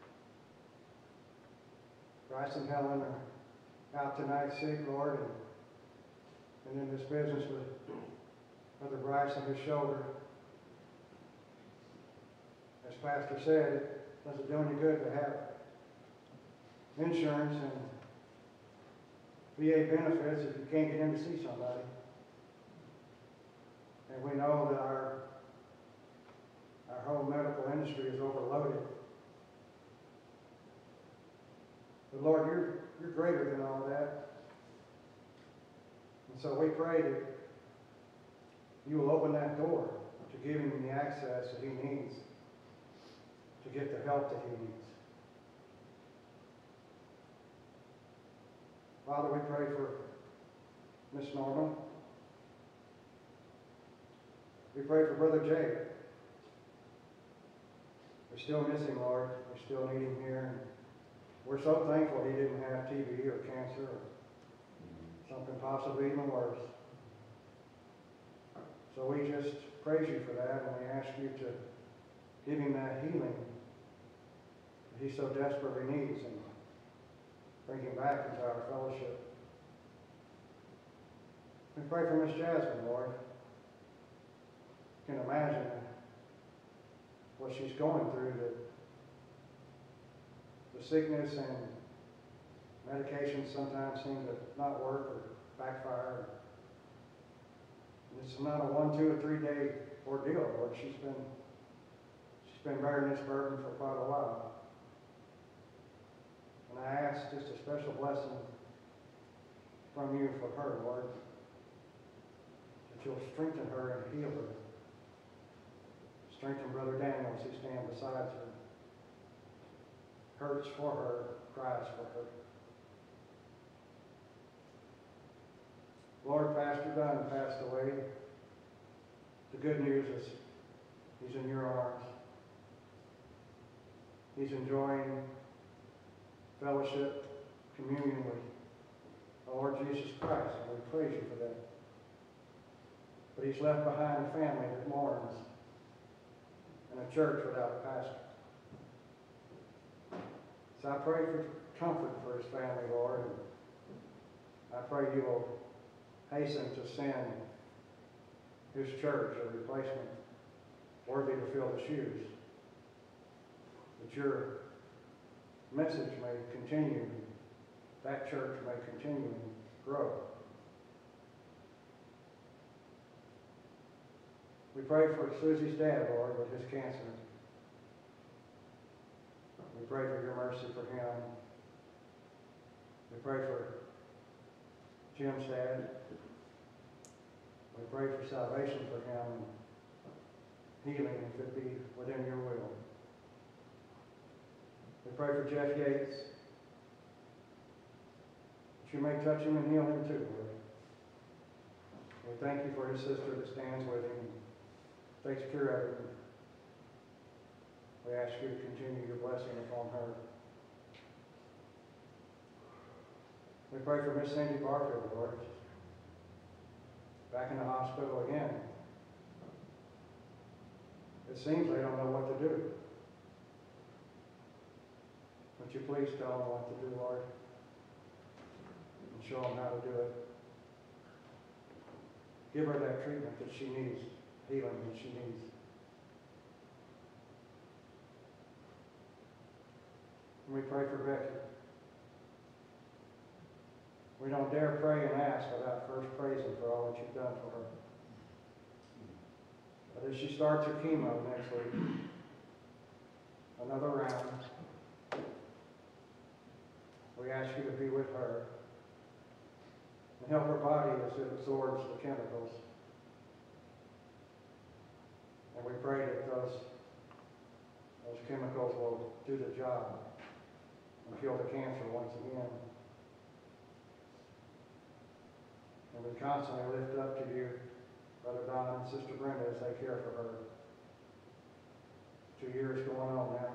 Bryce and Helen are out tonight sick, Lord, and in this business with Brother Bryce and his shoulder. As Pastor said, it doesn't do any good to have insurance and VA benefits if you can't get in to see somebody. And we know that our whole medical industry is overloaded. But Lord, you're greater than all that. And so we pray that you will open that door to give him the access that he needs to get the help that he needs. Father, we pray for Miss Norman. We pray for Brother Jay. We're still missing, Lord. We still need him here. And We're so thankful he didn't have TB or cancer or something possibly even worse. So we just praise you for that, and we ask you to give him that healing that he so desperately needs, and bring him back into our fellowship. We pray for Miss Jasmine, Lord. You can imagine what she's going through, the sickness and medications sometimes seem to not work or backfire. It's not a 1, 2, or 3 day ordeal, Lord. She's been bearing this burden for quite a while. And I ask just a special blessing from you for her, Lord, that you'll strengthen her and heal her. Strengthen Brother Daniels who stands beside her. Hurts for her, cries for her. Lord, Pastor Dunn passed away. The good news is he's in your arms. He's enjoying fellowship, communion with the Lord Jesus Christ, and we praise you for that. But he's left behind a family that mourns and a church without a pastor. So I pray for comfort for his family, Lord, and I pray you will hasten to send his church a replacement worthy to fill the shoes, that your message may continue, that church may continue and grow. We pray for Susie's dad, Lord, with his cancer. We pray for your mercy for him. We pray for Jim's dad. We pray for salvation for him, healing if it be within your will. We pray for Jeff Yates, that you may touch him and heal him too, Lord. We thank you for his sister that stands with him, takes care of him. We ask you to continue your blessing upon her. We pray for Miss Cindy Barfield, Lord, back in the hospital again. It seems they don't know what to do. Would you please tell them what to do, Lord, and show them how to do it. Give her that treatment that she needs, healing that she needs. And we pray for Becky. We don't dare pray and ask without first praising for all that you've done for her. But as she starts her chemo next week, another round, we ask you to be with her and help her body as it absorbs the chemicals. And we pray that those chemicals will do the job and kill the cancer once again. And we constantly lift up to you Brother Don and Sister Brenda as they care for her. 2 years going on now.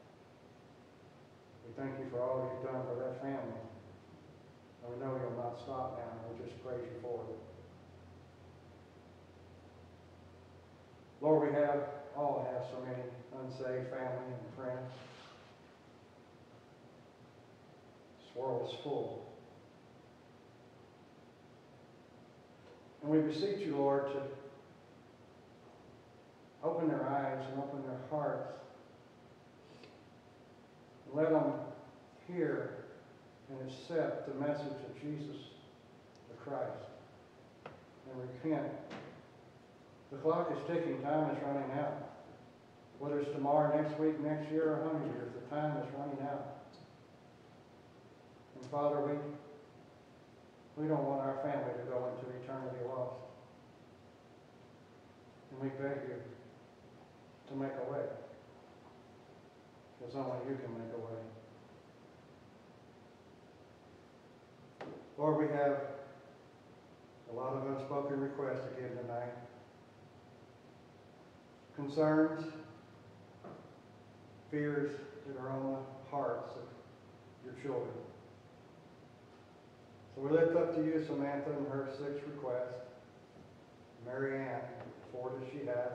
We thank you for all you've done for that family. And we know you'll not stop now, and we just praise you for it. Lord, we all have so many unsaved family and friends. This world is full. And we beseech you, Lord, to open their eyes and open their hearts. And let them hear and accept the message of Jesus the Christ and repent. The clock is ticking. Time is running out. Whether it's tomorrow, next week, next year, or 100 years, the time is running out. And Father, we don't want our family to go into eternity lost. And we beg you to make a way. Because only you can make a way. Lord, we have a lot of unspoken requests to give tonight. Concerns, fears that are on the hearts of your children. So we lift up to you Samantha and her 6 requests. Mary Ann, 4 that she has.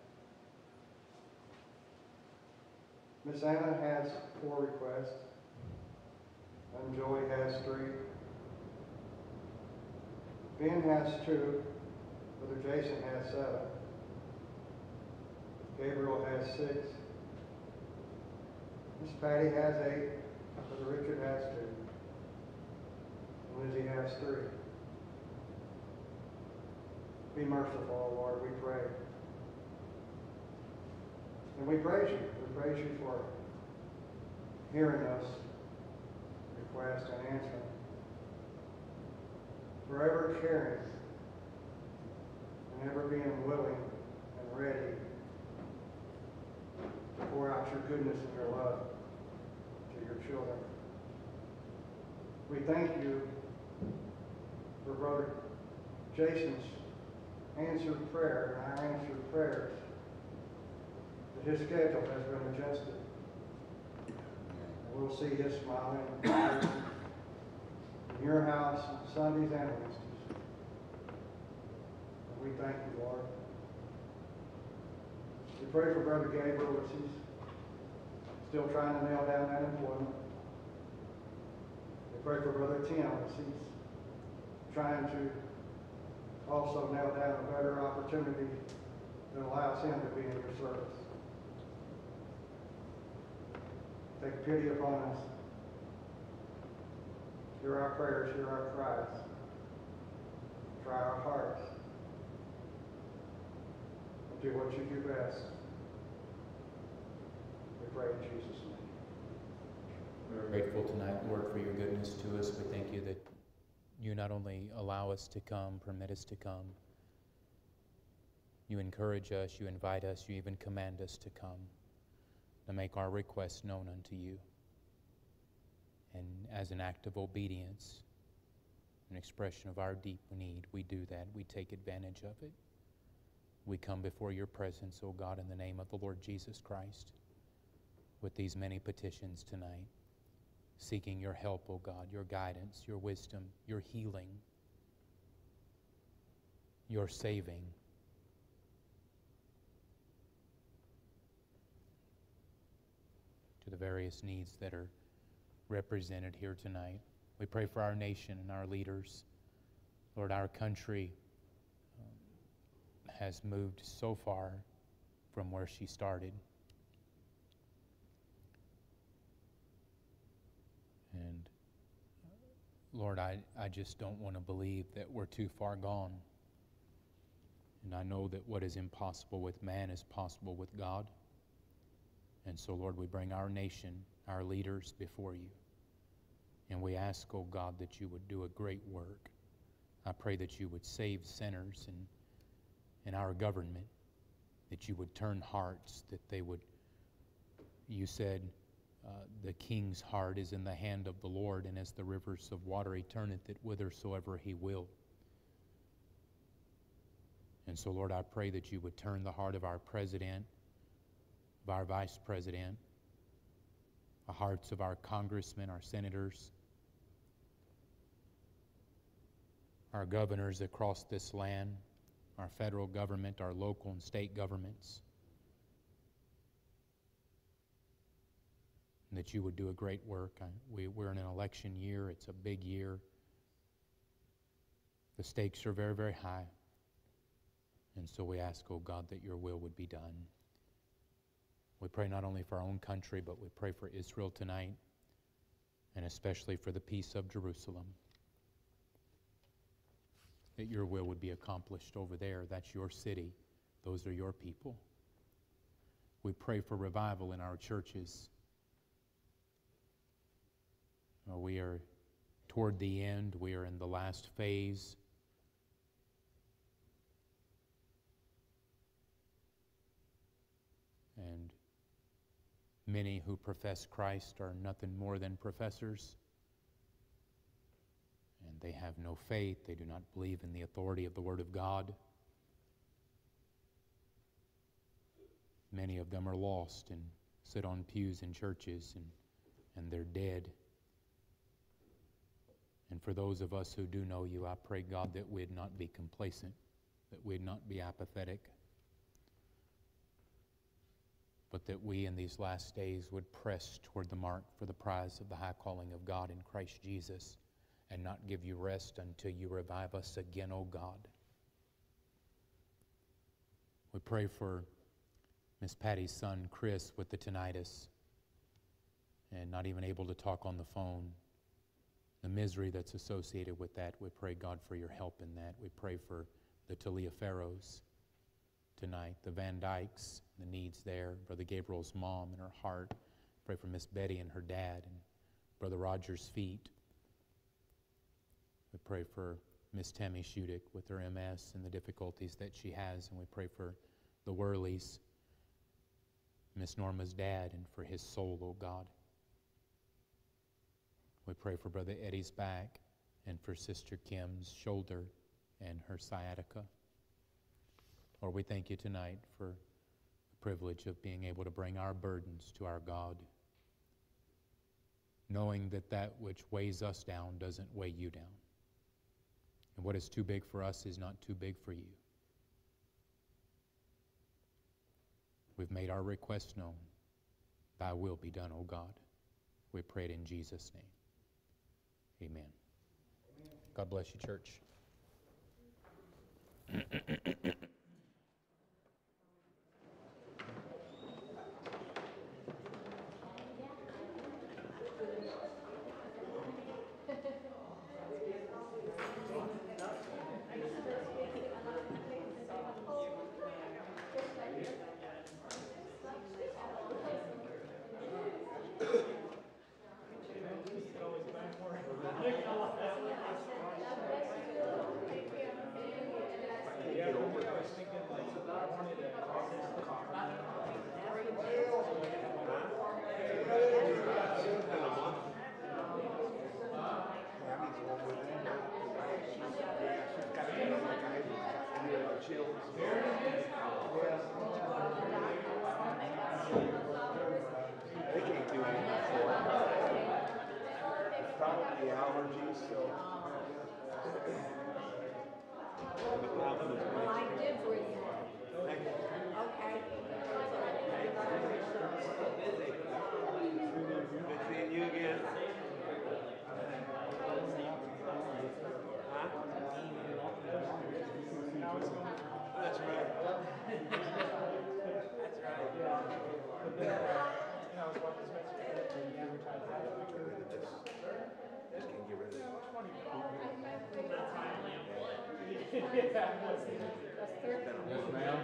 Miss Anna has 4 requests. And Joey has 3. Ben has 2. Brother Jason has 7. Gabriel has 6. Miss Patty has 8. Brother Richard has 2. And Lizzie has 3. Be merciful, Lord, we pray. And we praise you. We praise you for hearing us request and answering. Forever caring and ever being willing and ready to pour out your goodness and your love to your children. We thank you for Brother Jason's answered prayer and our answered prayers, that his schedule has been adjusted. And we'll see his smiling in your house on Sundays and Wednesdays. And we thank you, Lord. We pray for Brother Gabriel as he's still trying to nail down that employment. We pray for Brother Tim as he's trying to also nail down a better opportunity that allows him to be in your service. Take pity upon us. Hear our prayers, hear our cries. Try our hearts. And do what you do best. We pray in Jesus' name. We're grateful tonight, Lord, for your goodness to us. We thank you that you not only allow us to come, permit us to come, you encourage us, you invite us, you even command us to come, to make our requests known unto you. And as an act of obedience, an expression of our deep need, we do that. We take advantage of it. We come before your presence, O God, in the name of the Lord Jesus Christ, with these many petitions tonight, seeking your help, O God, your guidance, your wisdom, your healing, your saving. To the various needs that are represented here tonight. We pray for our nation and our leaders. Lord, our country has moved so far from where she started. And Lord, I just don't want to believe that we're too far gone. And I know that what is impossible with man is possible with God. And so, Lord, we bring our nation, our leaders before you. And we ask, oh God, that you would do a great work. I pray that you would save sinners in our government, that you would turn hearts, that they would, you said, the king's heart is in the hand of the Lord, and as the rivers of water he turneth it whithersoever he will. And so, Lord, I pray that you would turn the heart of our president, of our vice president, the hearts of our congressmen, our senators, our governors across this land, our federal government, our local and state governments, and that you would do a great work. We're in an election year. It's a big year. The stakes are very, very high. And so we ask, oh God, that your will would be done. We pray not only for our own country, but we pray for Israel tonight, and especially for the peace of Jerusalem, that your will would be accomplished over there. That's your city. Those are your people. We pray for revival in our churches. We are toward the end. We are in the last phase. And many who profess Christ are nothing more than professors. And they have no faith. They do not believe in the authority of the Word of God. Many of them are lost and sit on pews in churches, and they're dead. And for those of us who do know you, I pray, God, that we'd not be complacent, that we'd not be apathetic, but that we in these last days would press toward the mark for the prize of the high calling of God in Christ Jesus, and not give you rest until you revive us again, O God. We pray for Miss Patty's son, Chris, with the tinnitus and not even able to talk on the phone. The misery that's associated with that, we pray, God, for your help in that. We pray for the Talia Farrows tonight, the Van Dykes, the needs there, Brother Gabriel's mom and her heart. Pray for Miss Betty and her dad, and Brother Roger's feet. We pray for Miss Tammy Shudick with her MS and the difficulties that she has, and we pray for the Worleys, Miss Norma's dad, and for his soul, oh God. We pray for Brother Eddie's back and for Sister Kim's shoulder and her sciatica. Lord, we thank you tonight for the privilege of being able to bring our burdens to our God, knowing that that which weighs us down doesn't weigh you down. And what is too big for us is not too big for you. We've made our request known. Thy will be done, O God. We pray it in Jesus' name. Amen. God bless you, church. Probably allergies, so. Well, I did bring one. Thank you. Okay. Good seeing you again. Huh? That's right. That's right. Just can't get rid of it. Yes, ma'am.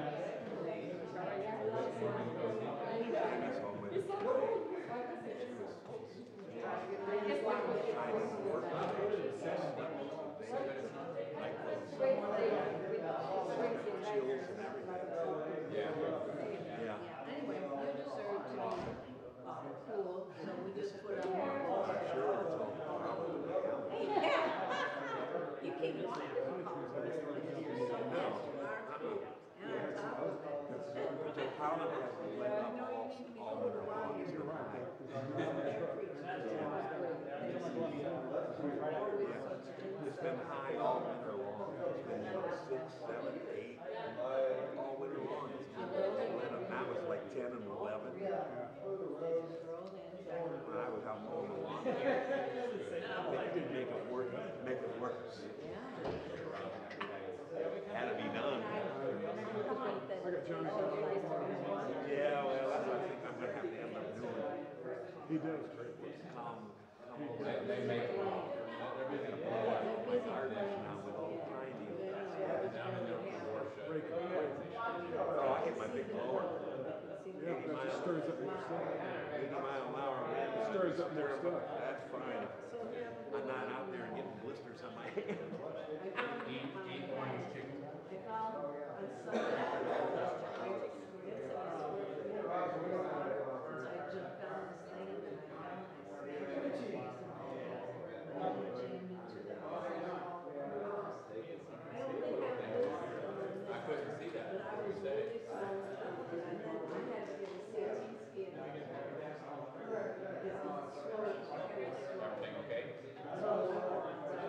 Anyway, you deserve to be cool, so we just put on more. You keep it on. It's been high all winter long. It's been 6, 7, 8, all winter long. Now it's like 10 and 11. When I was out mowing the lawn, they did make it work. Had to be done. Yeah, well, that's what I think I'm going to have to end up doing. He does great work. They make it. My gardeners now with all the pine needles. Oh, I get my big blower. 80 miles. Stirs up more stuff. 80 mile an hour wind. Stirs up more stuff. That's fine. I'm not out there getting blisters on my hands. Eat orange chicken. I couldn't see that. Everything okay?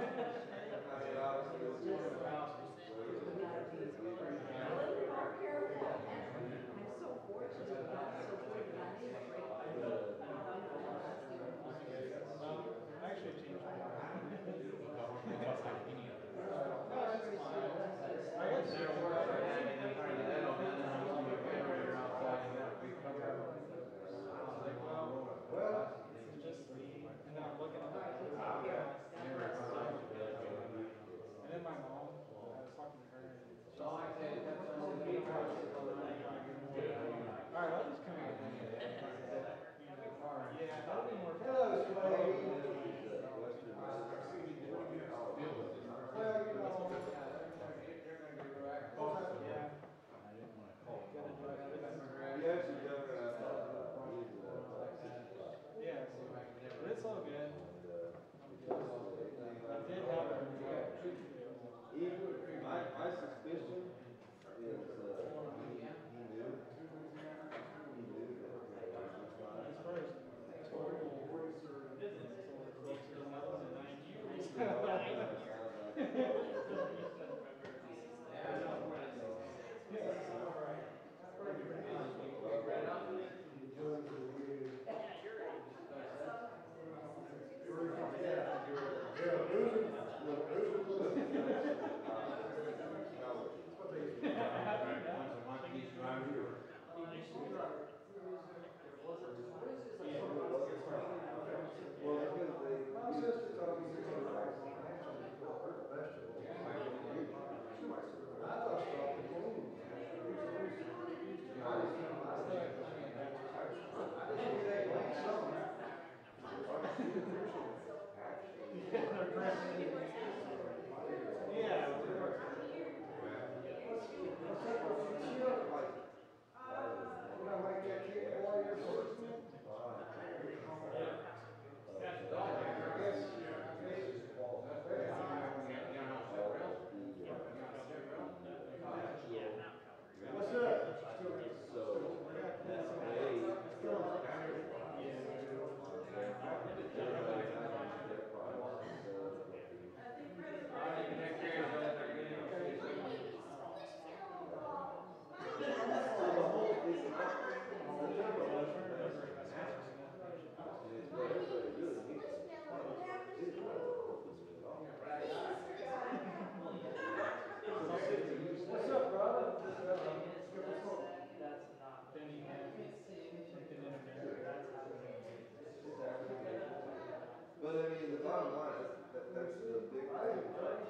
But I mean, the bottom line, that's the big thing.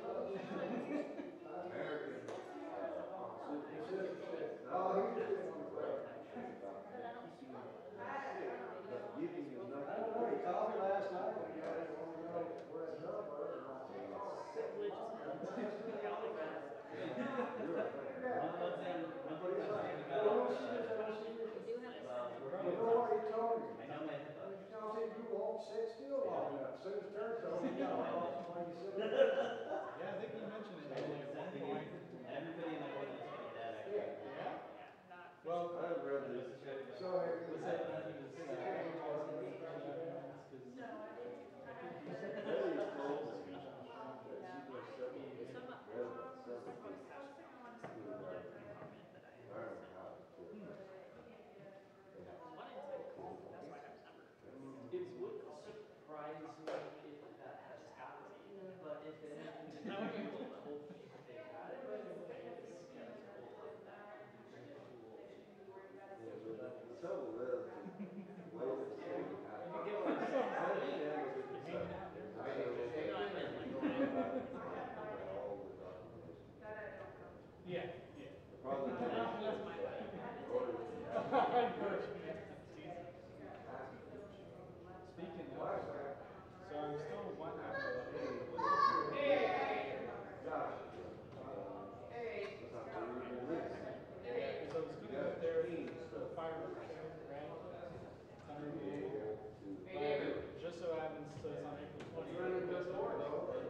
American giving you nothing. I don't know, he called me last night, he wanted to know where that job was. You know what he told me? I know, man. He told me you won't sit still long enough, soon as church over, you know, when you sit. Yeah, I think you mentioned it. Everybody in my audience told me that, actually. Yeah? Well, I've read this. So have you. was that, It would surprise me if that has happened, but if it happened, I would be told if they had it, but it's kind of cool. The trouble is, the way this thing happened. You get what I'm yeah, yeah. The problem is, Speaking of, so I'm still wondering. Because I was gonna go there for the fireworks show, right? But just so happens, so it's on April 20th. Guess I'm not going that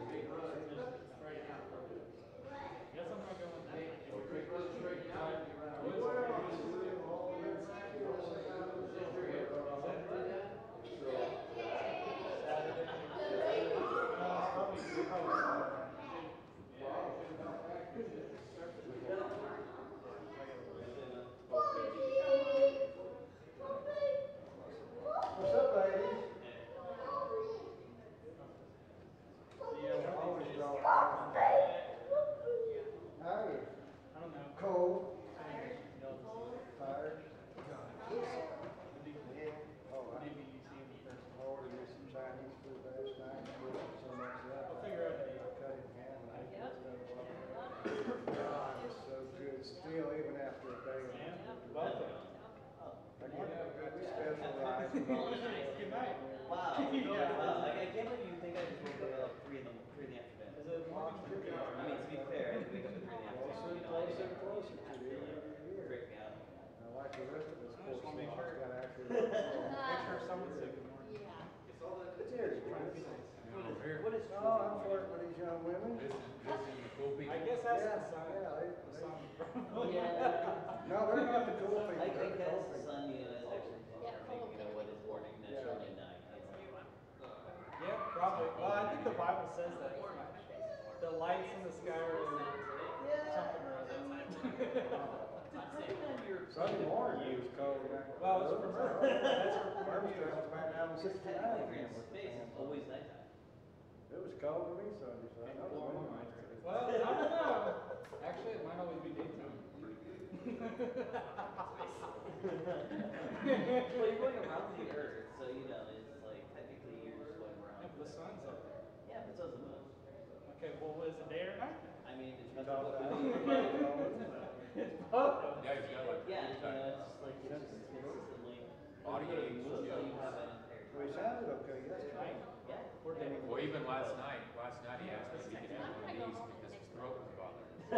What's up, ladies? Always go. How are you? I don't know. Cold? Tired? Oh, Maybe you see him first. I ordered me some Chinese food last night, and put so much left. I'll figure out a I cut it in half, and I just got it up. God, it's so good, still, even after a day. Welcome. I get a good special rice. Good night. Wow. Wow. I can't believe you think I just woke up at like 3 in the afternoon. Is it morning? I mean, to be fair, I didn't wake up at 3 in the afternoon. Closer and closer to the end of the year. Freak me out. I like the rest of this I just portion, wanna make I've sure- got actually. Make sure someone's saying good morning. It's here. What is Oh, I'm flirting with these young women. I guess that's Yeah, the sign. yeah, The sign from. Yeah. No, they're not the cool people. I they're the guess cool the people. sun, is actually confirming, what is morning, that's Yeah. really night. Yeah. Probably. Well, I think the Bible says that. The lights in the sky are something or other. Sunday morning, it was cold. Well, it's from her. That's her. Murphy was back down on 69 again with the fan. Always nighttime. It was cold to me Sunday, so I know it was winter. Well, I don't know. Actually, it might always be daytime. Well, you're going around the earth, so you know, it's like technically you're just going around. Yeah, but the sun's up there. Yeah, but so's the moon. Okay, well, is it day or night? I mean, it depends Talk on what about moon it. you're in. It's both. Yeah, he's got like Yeah, you three know, times. it's just like, it's just consistently. Body Moon, aches, so yeah. you have an impaired. Well, it sounded okay yesterday. Yeah. We're doing Well, even last night he asked me if he could have one of these because his throat was bothering him.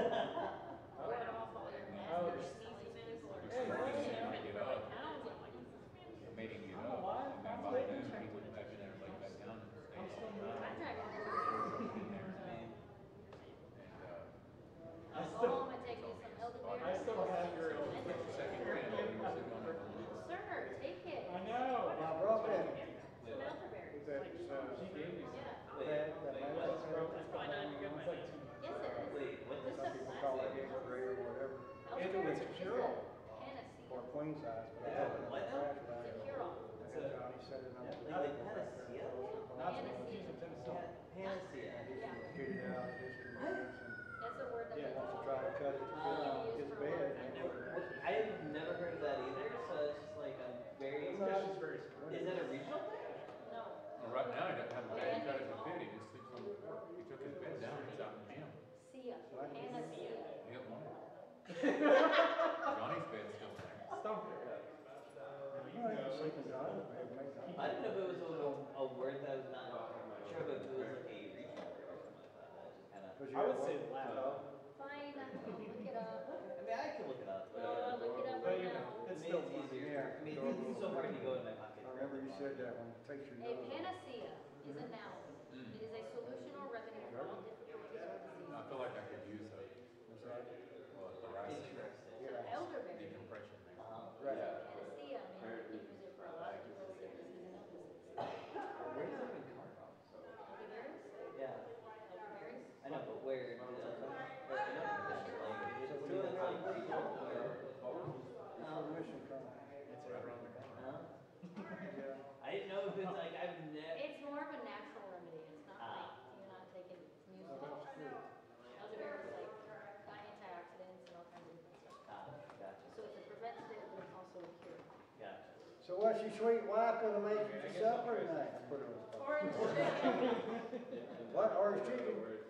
Oh, He couldn't get up. It made him get up, and then by noon, he went back in there and laid back down and stayed all night. I Go home and take me some elderberry. I still have your. Second grandmother was sitting on her phone. Sir, take it. I know. I brought that. Some elderberry. She gave me some. Yeah. That's broken. It's like 2 months. Yes, it is. Wait, what This Some is people call it Gator Grey or whatever, It's a cure-all. Hennessy. or queen size, but I have it on the trash bag. It's a cure-all. I had Johnny set it on the Like table. Panacea? Not to confuse with Tennessee. Panacea. Get it out, history, and That's a word that Yeah. we wants to try to cut it to fit his bed. I've never heard of that either, so it's just like I'm very. It's because she's very Is that a regional thing? No. And right now, he doesn't have a bed cut at the fit, he just sleeps on the floor. He took his bed down, he's out in the gym. Sia. Panacea. He got one. Johnny's bed's still there. Stop. No, you can sleep in Johnny's bed, make that. I didn't know if it was a word that was not sure if it was like a regional word or something like that. I just kind of. I would say loud. Fine, look it up. I mean, I can look it up. But, Look it up But right you now. know, it's it still makes it easier. Yeah. I mean, it's so hard to go in my pocket. I remember you said that when it takes your A nose. panacea is a noun. It is a solution or remedy for all difficulties or diseases. I feel like I could use a, well, thoracic Interesting. Elderberry. decompression there. Right. Panacea, I mean, you can use it for a lot of different sicknesses and illnesses. Where does it even come from? Elderberries? Yeah. Elderberries? I know, but where did it come from? I know, but like, is it something that's like regional or? Mission come. It's right around the corner. Huh? Yeah. I didn't know if it's like, I've never. It's more of a natural remedy. It's not like you're not taking music. Elderberry is like anti-antioxidants and all kinds of different stuff. Gotcha. So it's a preventative, but it's also a cure. Gotcha. So what's your sweet wife gonna make you for supper tonight? Put her on the spot. Orange chicken. What, orange chicken?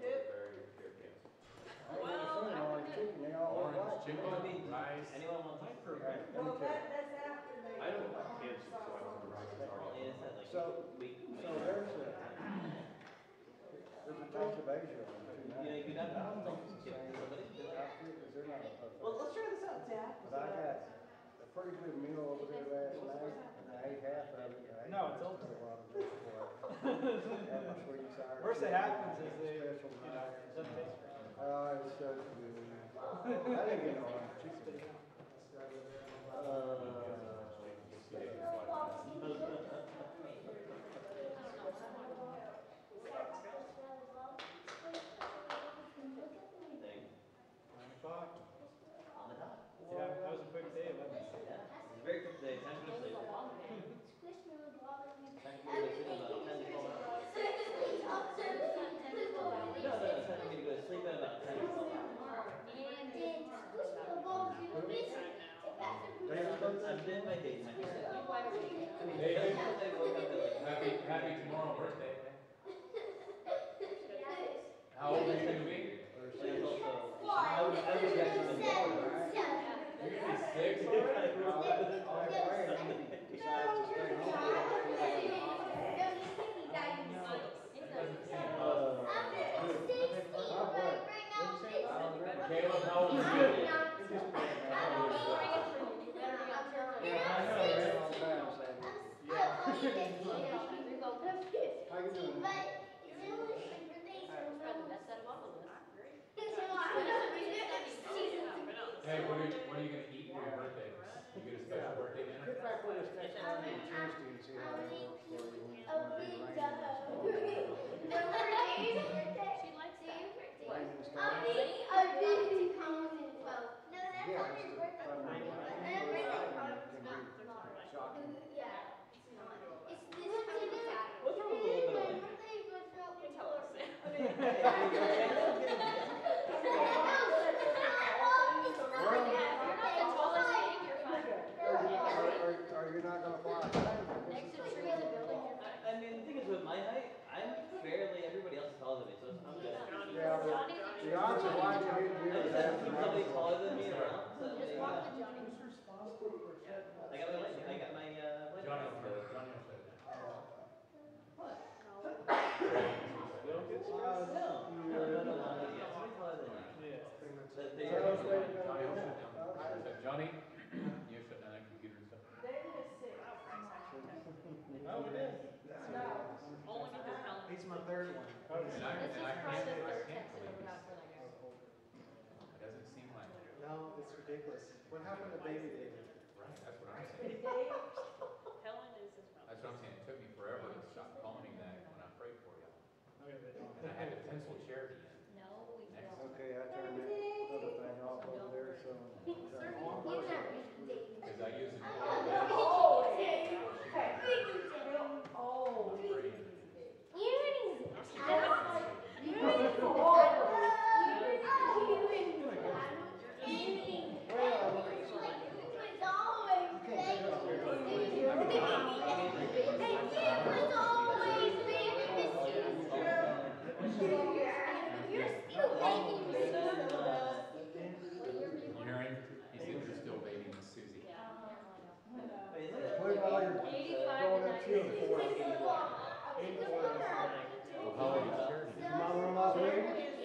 Well, Orange chicken, they all look Orange like. chicken, I mean, rice. anyone want to? Right, let me well, tell you. that's after they. I don't have kids, so I don't know rice is Well, already. it's like So- week. So there's a taste of Asia on You know, tonight. you got I don't think to it's the give it same to somebody. outfit, 'cause they're not a buffet. Well, let's try this out. Yeah. But I got a pretty good meal over there last night, and I ate half of it. I ate No, it's the open. rest of it before I had my sweet and sour Worst that chicken, happens is they, special you know, night. it doesn't taste right. It's so good. I didn't get no orange chicken. Thing. 9 o'clock. On the dot. Yeah, that was a quick day, wasn't it? Yeah. It's a very good day. Time to go to sleep. Time to go to sleep about 10 to 12 hours. No, it's time for me to go to sleep at about 10 to 12 hours. And why you need to do is after Somebody that. taller than me around. So, Just yeah. walk with Johnny. I got my Johnny will shut it down. What? You don't get No, stressed? no, yeah, somebody taller than me. Yeah. But they So, let's wait Johnny will a shut down. Johnny, you shut down that computer and stuff. David is sick. Oh, it is? Only because Helen. He's my third one. Oh, This is I probably the can't third believe text that this. we got for like us. It doesn't seem like it. No, it's ridiculous. What happened to baby David? Right, that's what I'm saying. Dave, Helen is his brother. That's what I'm saying. It took me forever to stop calling him that when I prayed for you. Okay, but And I had to pencil charity in. No, we Next. don't. Okay, I turned that other thing off over there, so. Because I use it. You hear him? He said you're still baby Miss Susie. Include all your grown-up children. Well, how old is charity? Mother-in-law, baby?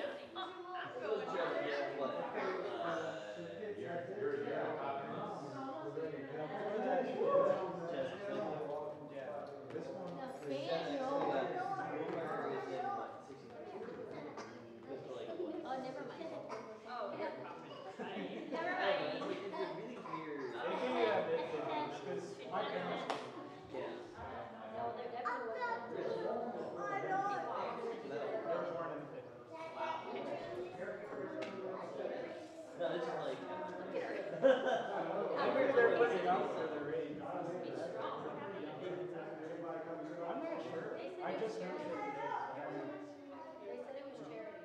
Oh, never mind. Oh, Never It's mind. really weird. because my parents, No, they're definitely they were born in the 50s. No, it's just like. Maybe they're looking out for their age. Be strong. I'm not sure. I just know 50 days. They said it was charity.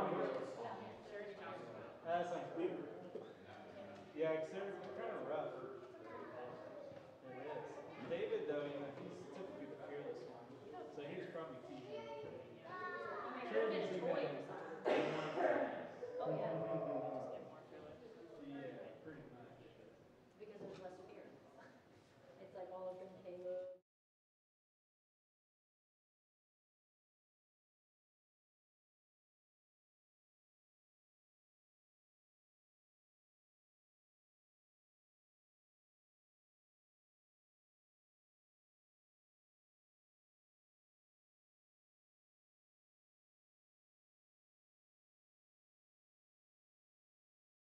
That's like weird. Yeah, because they're kind of rough. It is. David, though, you know, he's typically the fearless one. So he's probably teasing. Charity's even